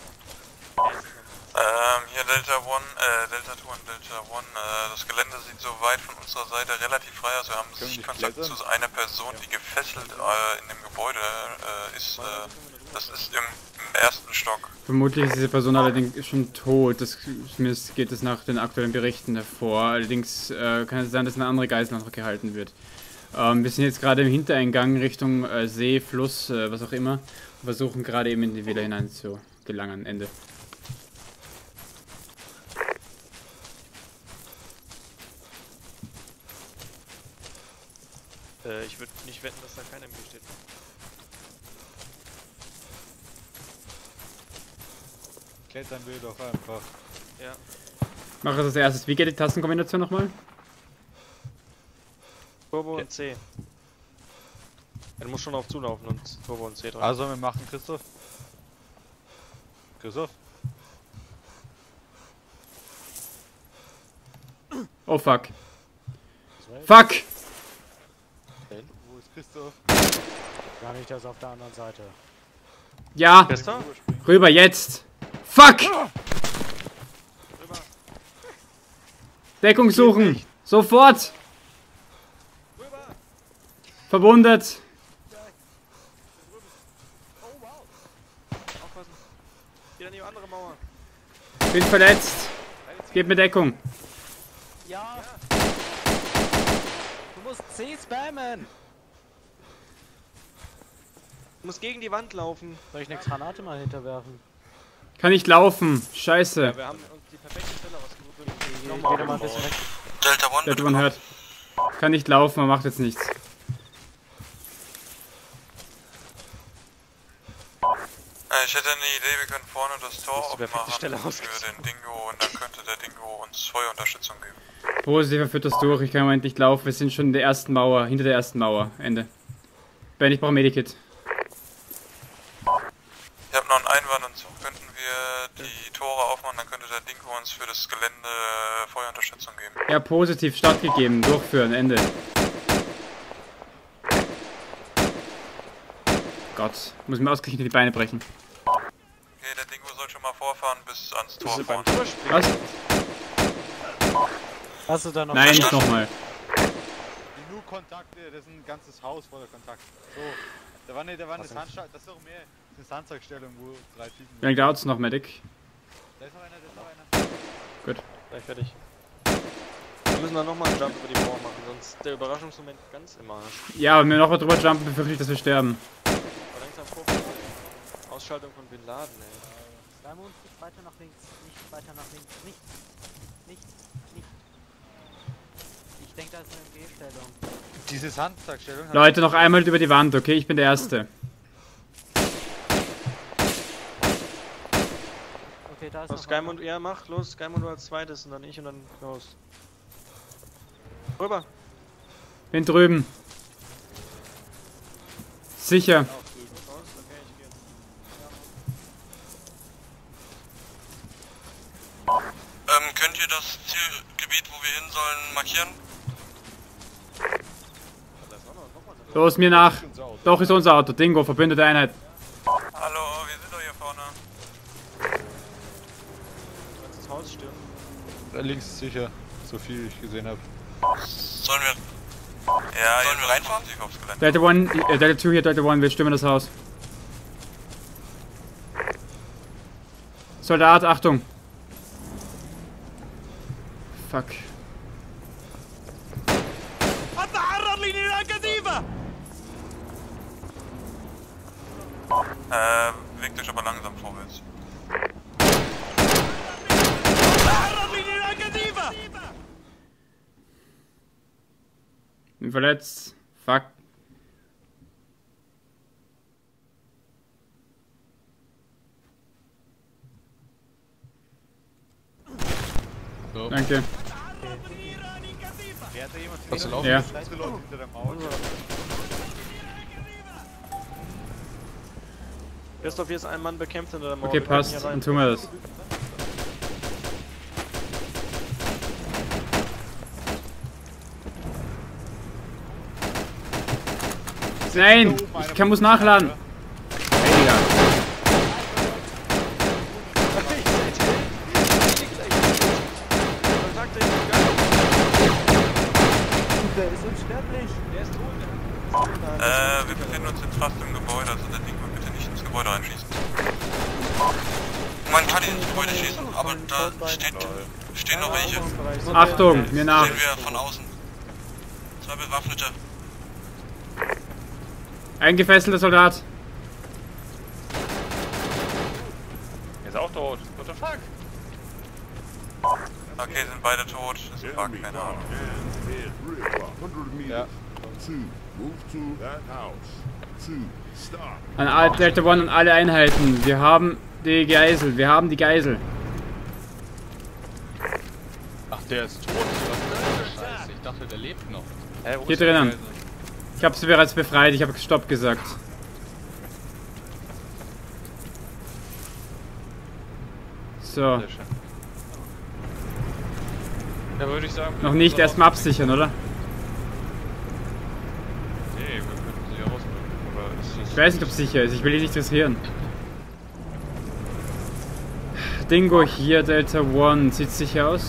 Ähm, hier Delta One, äh, Delta zwei und Delta One, äh, das Gelände sieht soweit von unserer Seite relativ frei aus. Wir haben Können wir nicht Sichtkontakt klettern? zu einer Person, die gefesselt äh, in dem Gebäude äh, ist. Äh, das ist im, im ersten Stock. Vermutlich ist diese Person allerdings schon tot. Das, zumindest geht es nach den aktuellen Berichten hervor. Allerdings äh, kann es sein, dass eine andere Geisel noch gehalten wird. Ähm, wir sind jetzt gerade im Hintereingang Richtung äh, See, Fluss, äh, was auch immer. Und versuchen gerade eben in die Villa hinein zu gelangen. Ende. Äh, ich würde nicht wetten, dass da kein M G steht. Klettern wir doch einfach. Ja. Mache das als erstes. Wie geht die Tastenkombination nochmal? Turbo und C. Er muss schon auf zulaufen und Turbo und C drücken. Also, wir machen Christoph. Christoph? Oh fuck. Fuck! Wo ist Christoph? Gar nicht, das auf der anderen Seite. Ja! Christoph? Rüber jetzt! Fuck! Deckung suchen! Sofort! Verwundet! Aufpassen. Geht an die andere Mauer. Bin verletzt! Gib mir Deckung! Ja! Du musst C spammen! Du musst gegen die Wand laufen. Soll ich eine Granate mal hinterwerfen? Kann nicht laufen! Scheiße! Ja, wir haben uns die perfekte Stelle ausgesucht. Geh doch mal ein bisschen weg. Delta One, Der bitte man kommen. hört. Kann nicht laufen, man macht jetzt nichts. Äh, ich hätte eine Idee, wir können vorne das Tor Das ist die perfekte aufmachen Stelle für ausgesucht. den Dingo und dann könnte der Dingo uns Feuerunterstützung geben. Positiv führt das durch, ich kann im Moment nicht laufen. Wir sind schon in der ersten Mauer, hinter der ersten Mauer. Ende. Ben, ich brauche Medikit. Ich habe noch einen Einwand und so könnten wir die Tore aufmachen, dann könnte der Dingo uns für das Gelände äh, Feuerunterstützung geben. Ja, positiv stattgegeben. Durchführen. Ende. Gott. Muss mir ausgerechnet die Beine brechen. Okay, der Dingo soll schon mal vorfahren bis ans Tor Ist beim vorne. Torspringen. Was? Hast du da noch Nein, nicht nochmal. Die Nu-Kontakte, das ist ein ganzes Haus voller Kontakte. So, da war eine, da war eine Sandsta- das ist doch mehr eine Sandsackstellung, wo drei Typen. Wie lange dauert es noch, Medic? Da ist noch einer, da ist noch einer. Gut. Gleich fertig. Wir müssen dann nochmal einen Jump über die Mauer machen, sonst der Überraschungsmoment ganz im Arsch. Ja, aber wenn wir noch mal drüber jumpen, befürchte ich, dass wir sterben. Aber langsam vor. Ausschaltung von Bin Laden, ey. Diamond, nicht weiter nach links, nicht weiter nach links, nicht. T-Stellung. Diese Sandsackstellung. Leute, noch einmal über die Wand, okay? Ich bin der Erste. Okay, da ist Was noch Skymund eher macht, los, Skymund als zweites und dann ich und dann los. Rüber. Bin drüben. Sicher. Raus, okay, ich gehe. Ähm, könnt ihr das Zielgebiet, wo wir hin sollen, markieren? Los, mir nach. Doch, ist unser Auto. Dingo, verbündete Einheit. Hallo, wir sind doch hier vorne. Kannst das Haus stürmen. Da links ist sicher, so viel ich gesehen habe. Sollen wir... Ja, sollen wir reinfahren? Ich aufs Gelände. Delta One, äh, Delta zwei hier, Delta One, wir stürmen das Haus. Soldat, Achtung. Fuck. Äh, bewegt euch aber langsam vorwärts. Bin verletzt. Fuck. So. Danke. Hast du laufen? Ja. Christoph, hier ist ein Mann bekämpft hinter der Mauer. Okay, Wir können passt. hier rein. Dann tun wir das. Nein! Ich kann, muss nachladen. Heiliger. Der ist unsterblich. Der ist tot. Äh, wir befinden uns jetzt fast im Gebäude, also der Ding wird bitte nicht ins Gebäude reinschießen. Man kann ins Gebäude schießen, aber da steht, stehen noch welche. Achtung, mir nach. Sehen wir von außen. Zwei Bewaffnete. Eingefesselter Soldat. Er ist auch tot. What the fuck? Okay, sind beide tot. Das ist ein Bug, keine Ahnung. Ja. An all, Delta One und alle Einheiten. Wir haben die Geisel. Wir haben die Geisel. Ach, der ist tot. Was ist das? Scheiße, ich dachte, der lebt noch. Hä, wo Hier ist der drinnen. Geisel? Ich habe sie bereits befreit. Ich habe Stopp gesagt. So. Sehr schön. Da würde ich sagen... Noch nicht erstmal absichern, oder? Nee, wir könnten sie ja rausnehmen. Oder ist das... Ich weiß nicht, ob es sicher ist. Ich will ihn nicht riskieren. Dingo hier, Delta One. Sieht sicher aus?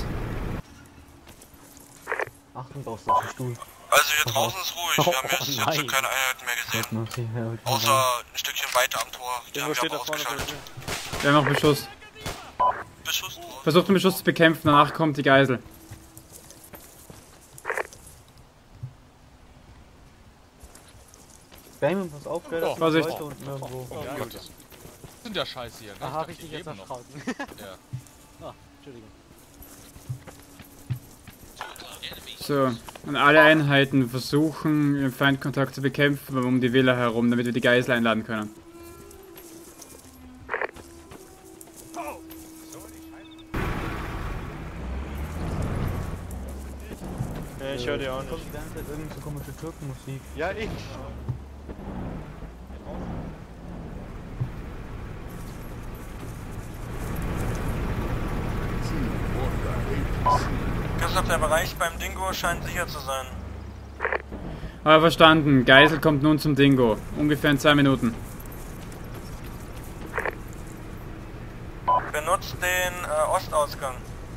Achtung, da ist ein Stuhl. Also hier draußen ist ruhig. Wir haben jetzt, jetzt nein. keine Einheiten mehr gesehen. Ja, Außer ein Stückchen weiter am Tor. Die haben Irgendwo wir steht da aber vorne vor der ausgeschaltet. Tür. Wir haben noch Beschuss. Beschuss drauf. Versucht den Beschuss zu bekämpfen. Danach kommt die Geisel. Bam, pass auf, gell, das sind Vorsicht. Leute unten irgendwo. Oh, ja, das sind ja scheiße hier. Ne? Da habe ich dachte, dich jetzt leben noch. erschrocken. Ja. Ah, Entschuldigung. So. Und alle Einheiten versuchen, den Feindkontakt zu bekämpfen, um die Villa herum, damit wir die Geisel einladen können. Ja, ich höre die auch Kommt nicht. die ganze Zeit irgend so komische Türkenmusik. Ja, ich. Christoph, der Bereich beim Dingo scheint sicher zu sein. Aber verstanden. Geisel kommt nun zum Dingo. Ungefähr in zwei Minuten. Benutzt den äh, Ostausgang.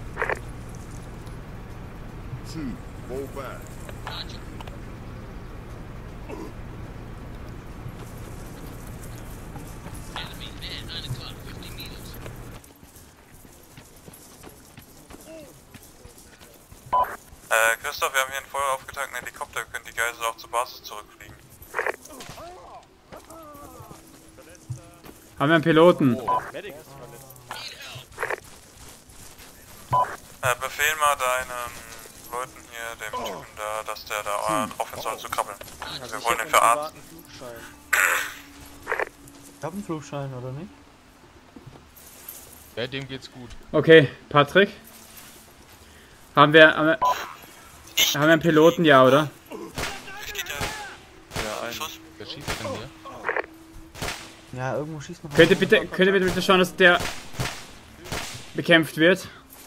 Äh, Christoph, wir haben hier einen voll aufgetankten Helikopter. Wir können die Geisel auch zur Basis zurückfliegen. Haben wir einen Piloten? Medic ist verletzt. Äh, befehl mal deinem Leuten hier, dem Typen da, dass der da drauf ist, soll zu krabbeln. Also wir wollen den verarzten. Ich hab einen Flugschein, oder nicht? Ja, dem geht's gut. Okay, Patrick. Haben wir, haben wir, haben wir einen Piloten, ja, oder? Ja, ein. Wer schießt denn hier? Ja, irgendwo schießt noch. Könnt ihr bitte, könnt ihr bitte, bitte schauen, dass der bekämpft wird?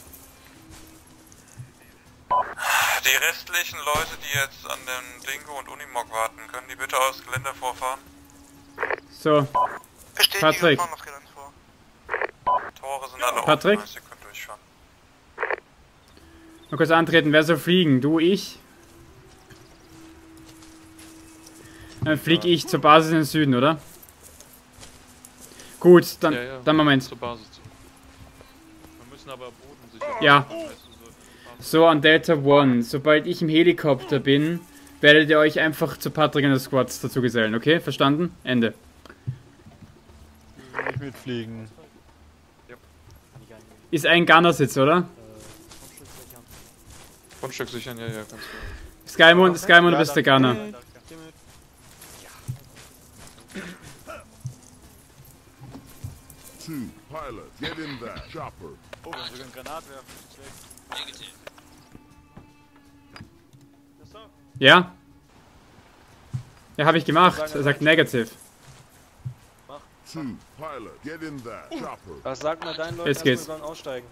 Die restlichen Leute, die jetzt an den Dingo und Unimog warten, können die bitte aus Gelände vorfahren? So. Patrick. Tore sind alle Patrick? offen, ihr könnt durchfahren. Mal kurz antreten, wer soll fliegen? Du, ich? Dann flieg ich zur Basis in den Süden, oder? Gut, dann, Ja, ja. dann Moment. Zur Basis zu. Wir müssen aber Boden sichern. Ja. So, an Delta One. Sobald ich im Helikopter bin, werdet ihr euch einfach zu Patrick und der Squads dazu gesellen, okay? Verstanden? Ende. Ich mitfliegen. Ist ein Gunnersitz, oder? Grundstück sichern, ja, ja, ganz klar. Skymon, Skymon, du bist der Gunner. Two, pilot, get in that chopper. Oh, wir können Granat werfen. Negativ. Ja? Ja, habe ich gemacht. Er sagt negativ. Two, pilot, get in that chopper. Was sagt mal deinen Leuten, Jetzt geht's. wir sollen aussteigen?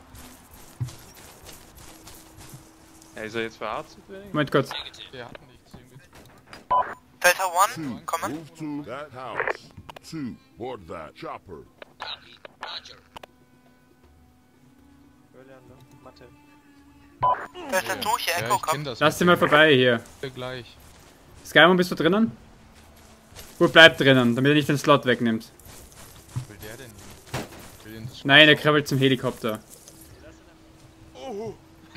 Ja, ist er jetzt verarztet? Moment kurz. Der hat nichts. dem geht's gut. Delta One, Two, kommen. move to that house. Two, board that chopper. Roger. Mathe. Delta zwei, hier Ja, Echo, ich komm. kenn das. Lass dir mal vorbei hier. Gleich. Skymon, bist du drinnen? Gut, bleib drinnen, damit er nicht den Slot wegnimmt. Was will der denn? Will den das Nein, er krabbelt zum Helikopter. Oh,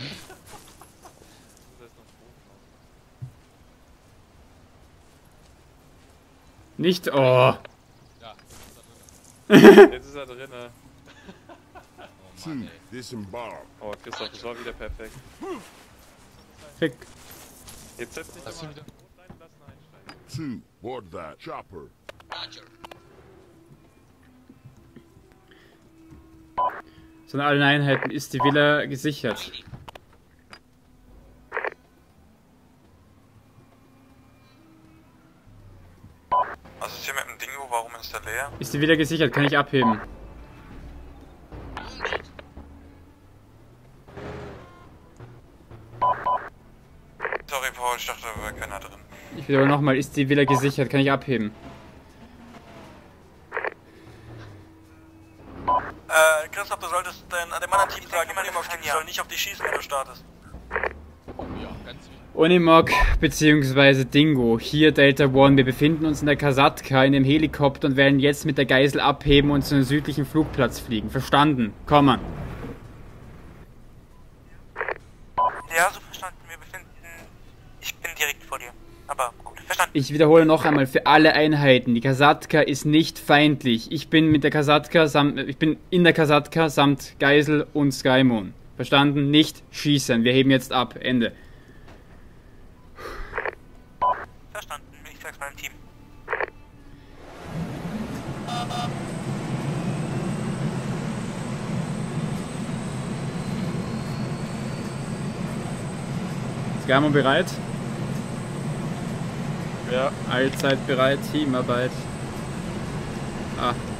Nicht. Oh. Jetzt ist er drin, ne? two, disembark. Oh, Christoph, das war wieder perfekt. Fick. Jetzt setz dich Lass doch ihn mal wieder. rein und lass ihn einsteigen. Two, board that chopper. Roger. So, in allen Einheiten ist die Villa gesichert. Was ist hier mit dem Dingo? Warum ist der leer? Ist die Villa gesichert? Kann ich abheben? Sorry, Paul, ich dachte, da wäre keiner drin. Ich wiederhole nochmal, ist die Villa gesichert? Kann ich abheben? Äh, Christoph, du solltest den, dem anderen Team sagen, immer auf die soll nicht auf dich schießen, wenn du startest. Oh ja, ganz wichtig. Unimog bzw. Dingo, hier Delta One. Wir befinden uns in der Kasatka in dem Helikopter und werden jetzt mit der Geisel abheben und zu einem südlichen Flugplatz fliegen. Verstanden? Kommen. Ja, so verstanden. Wir befinden... Ich bin direkt vor dir. Aber gut, verstanden. Ich wiederhole noch einmal für alle Einheiten. Die Kasatka ist nicht feindlich. Ich bin mit der Kasatka samt, ich bin in der Kasatka samt Geisel und Skymon. Verstanden? Nicht schießen. Wir heben jetzt ab. Ende. Verstanden. Ich sag's meinem Team. Skymon bereit? Ja. Allzeit bereit. Teamarbeit. Ah,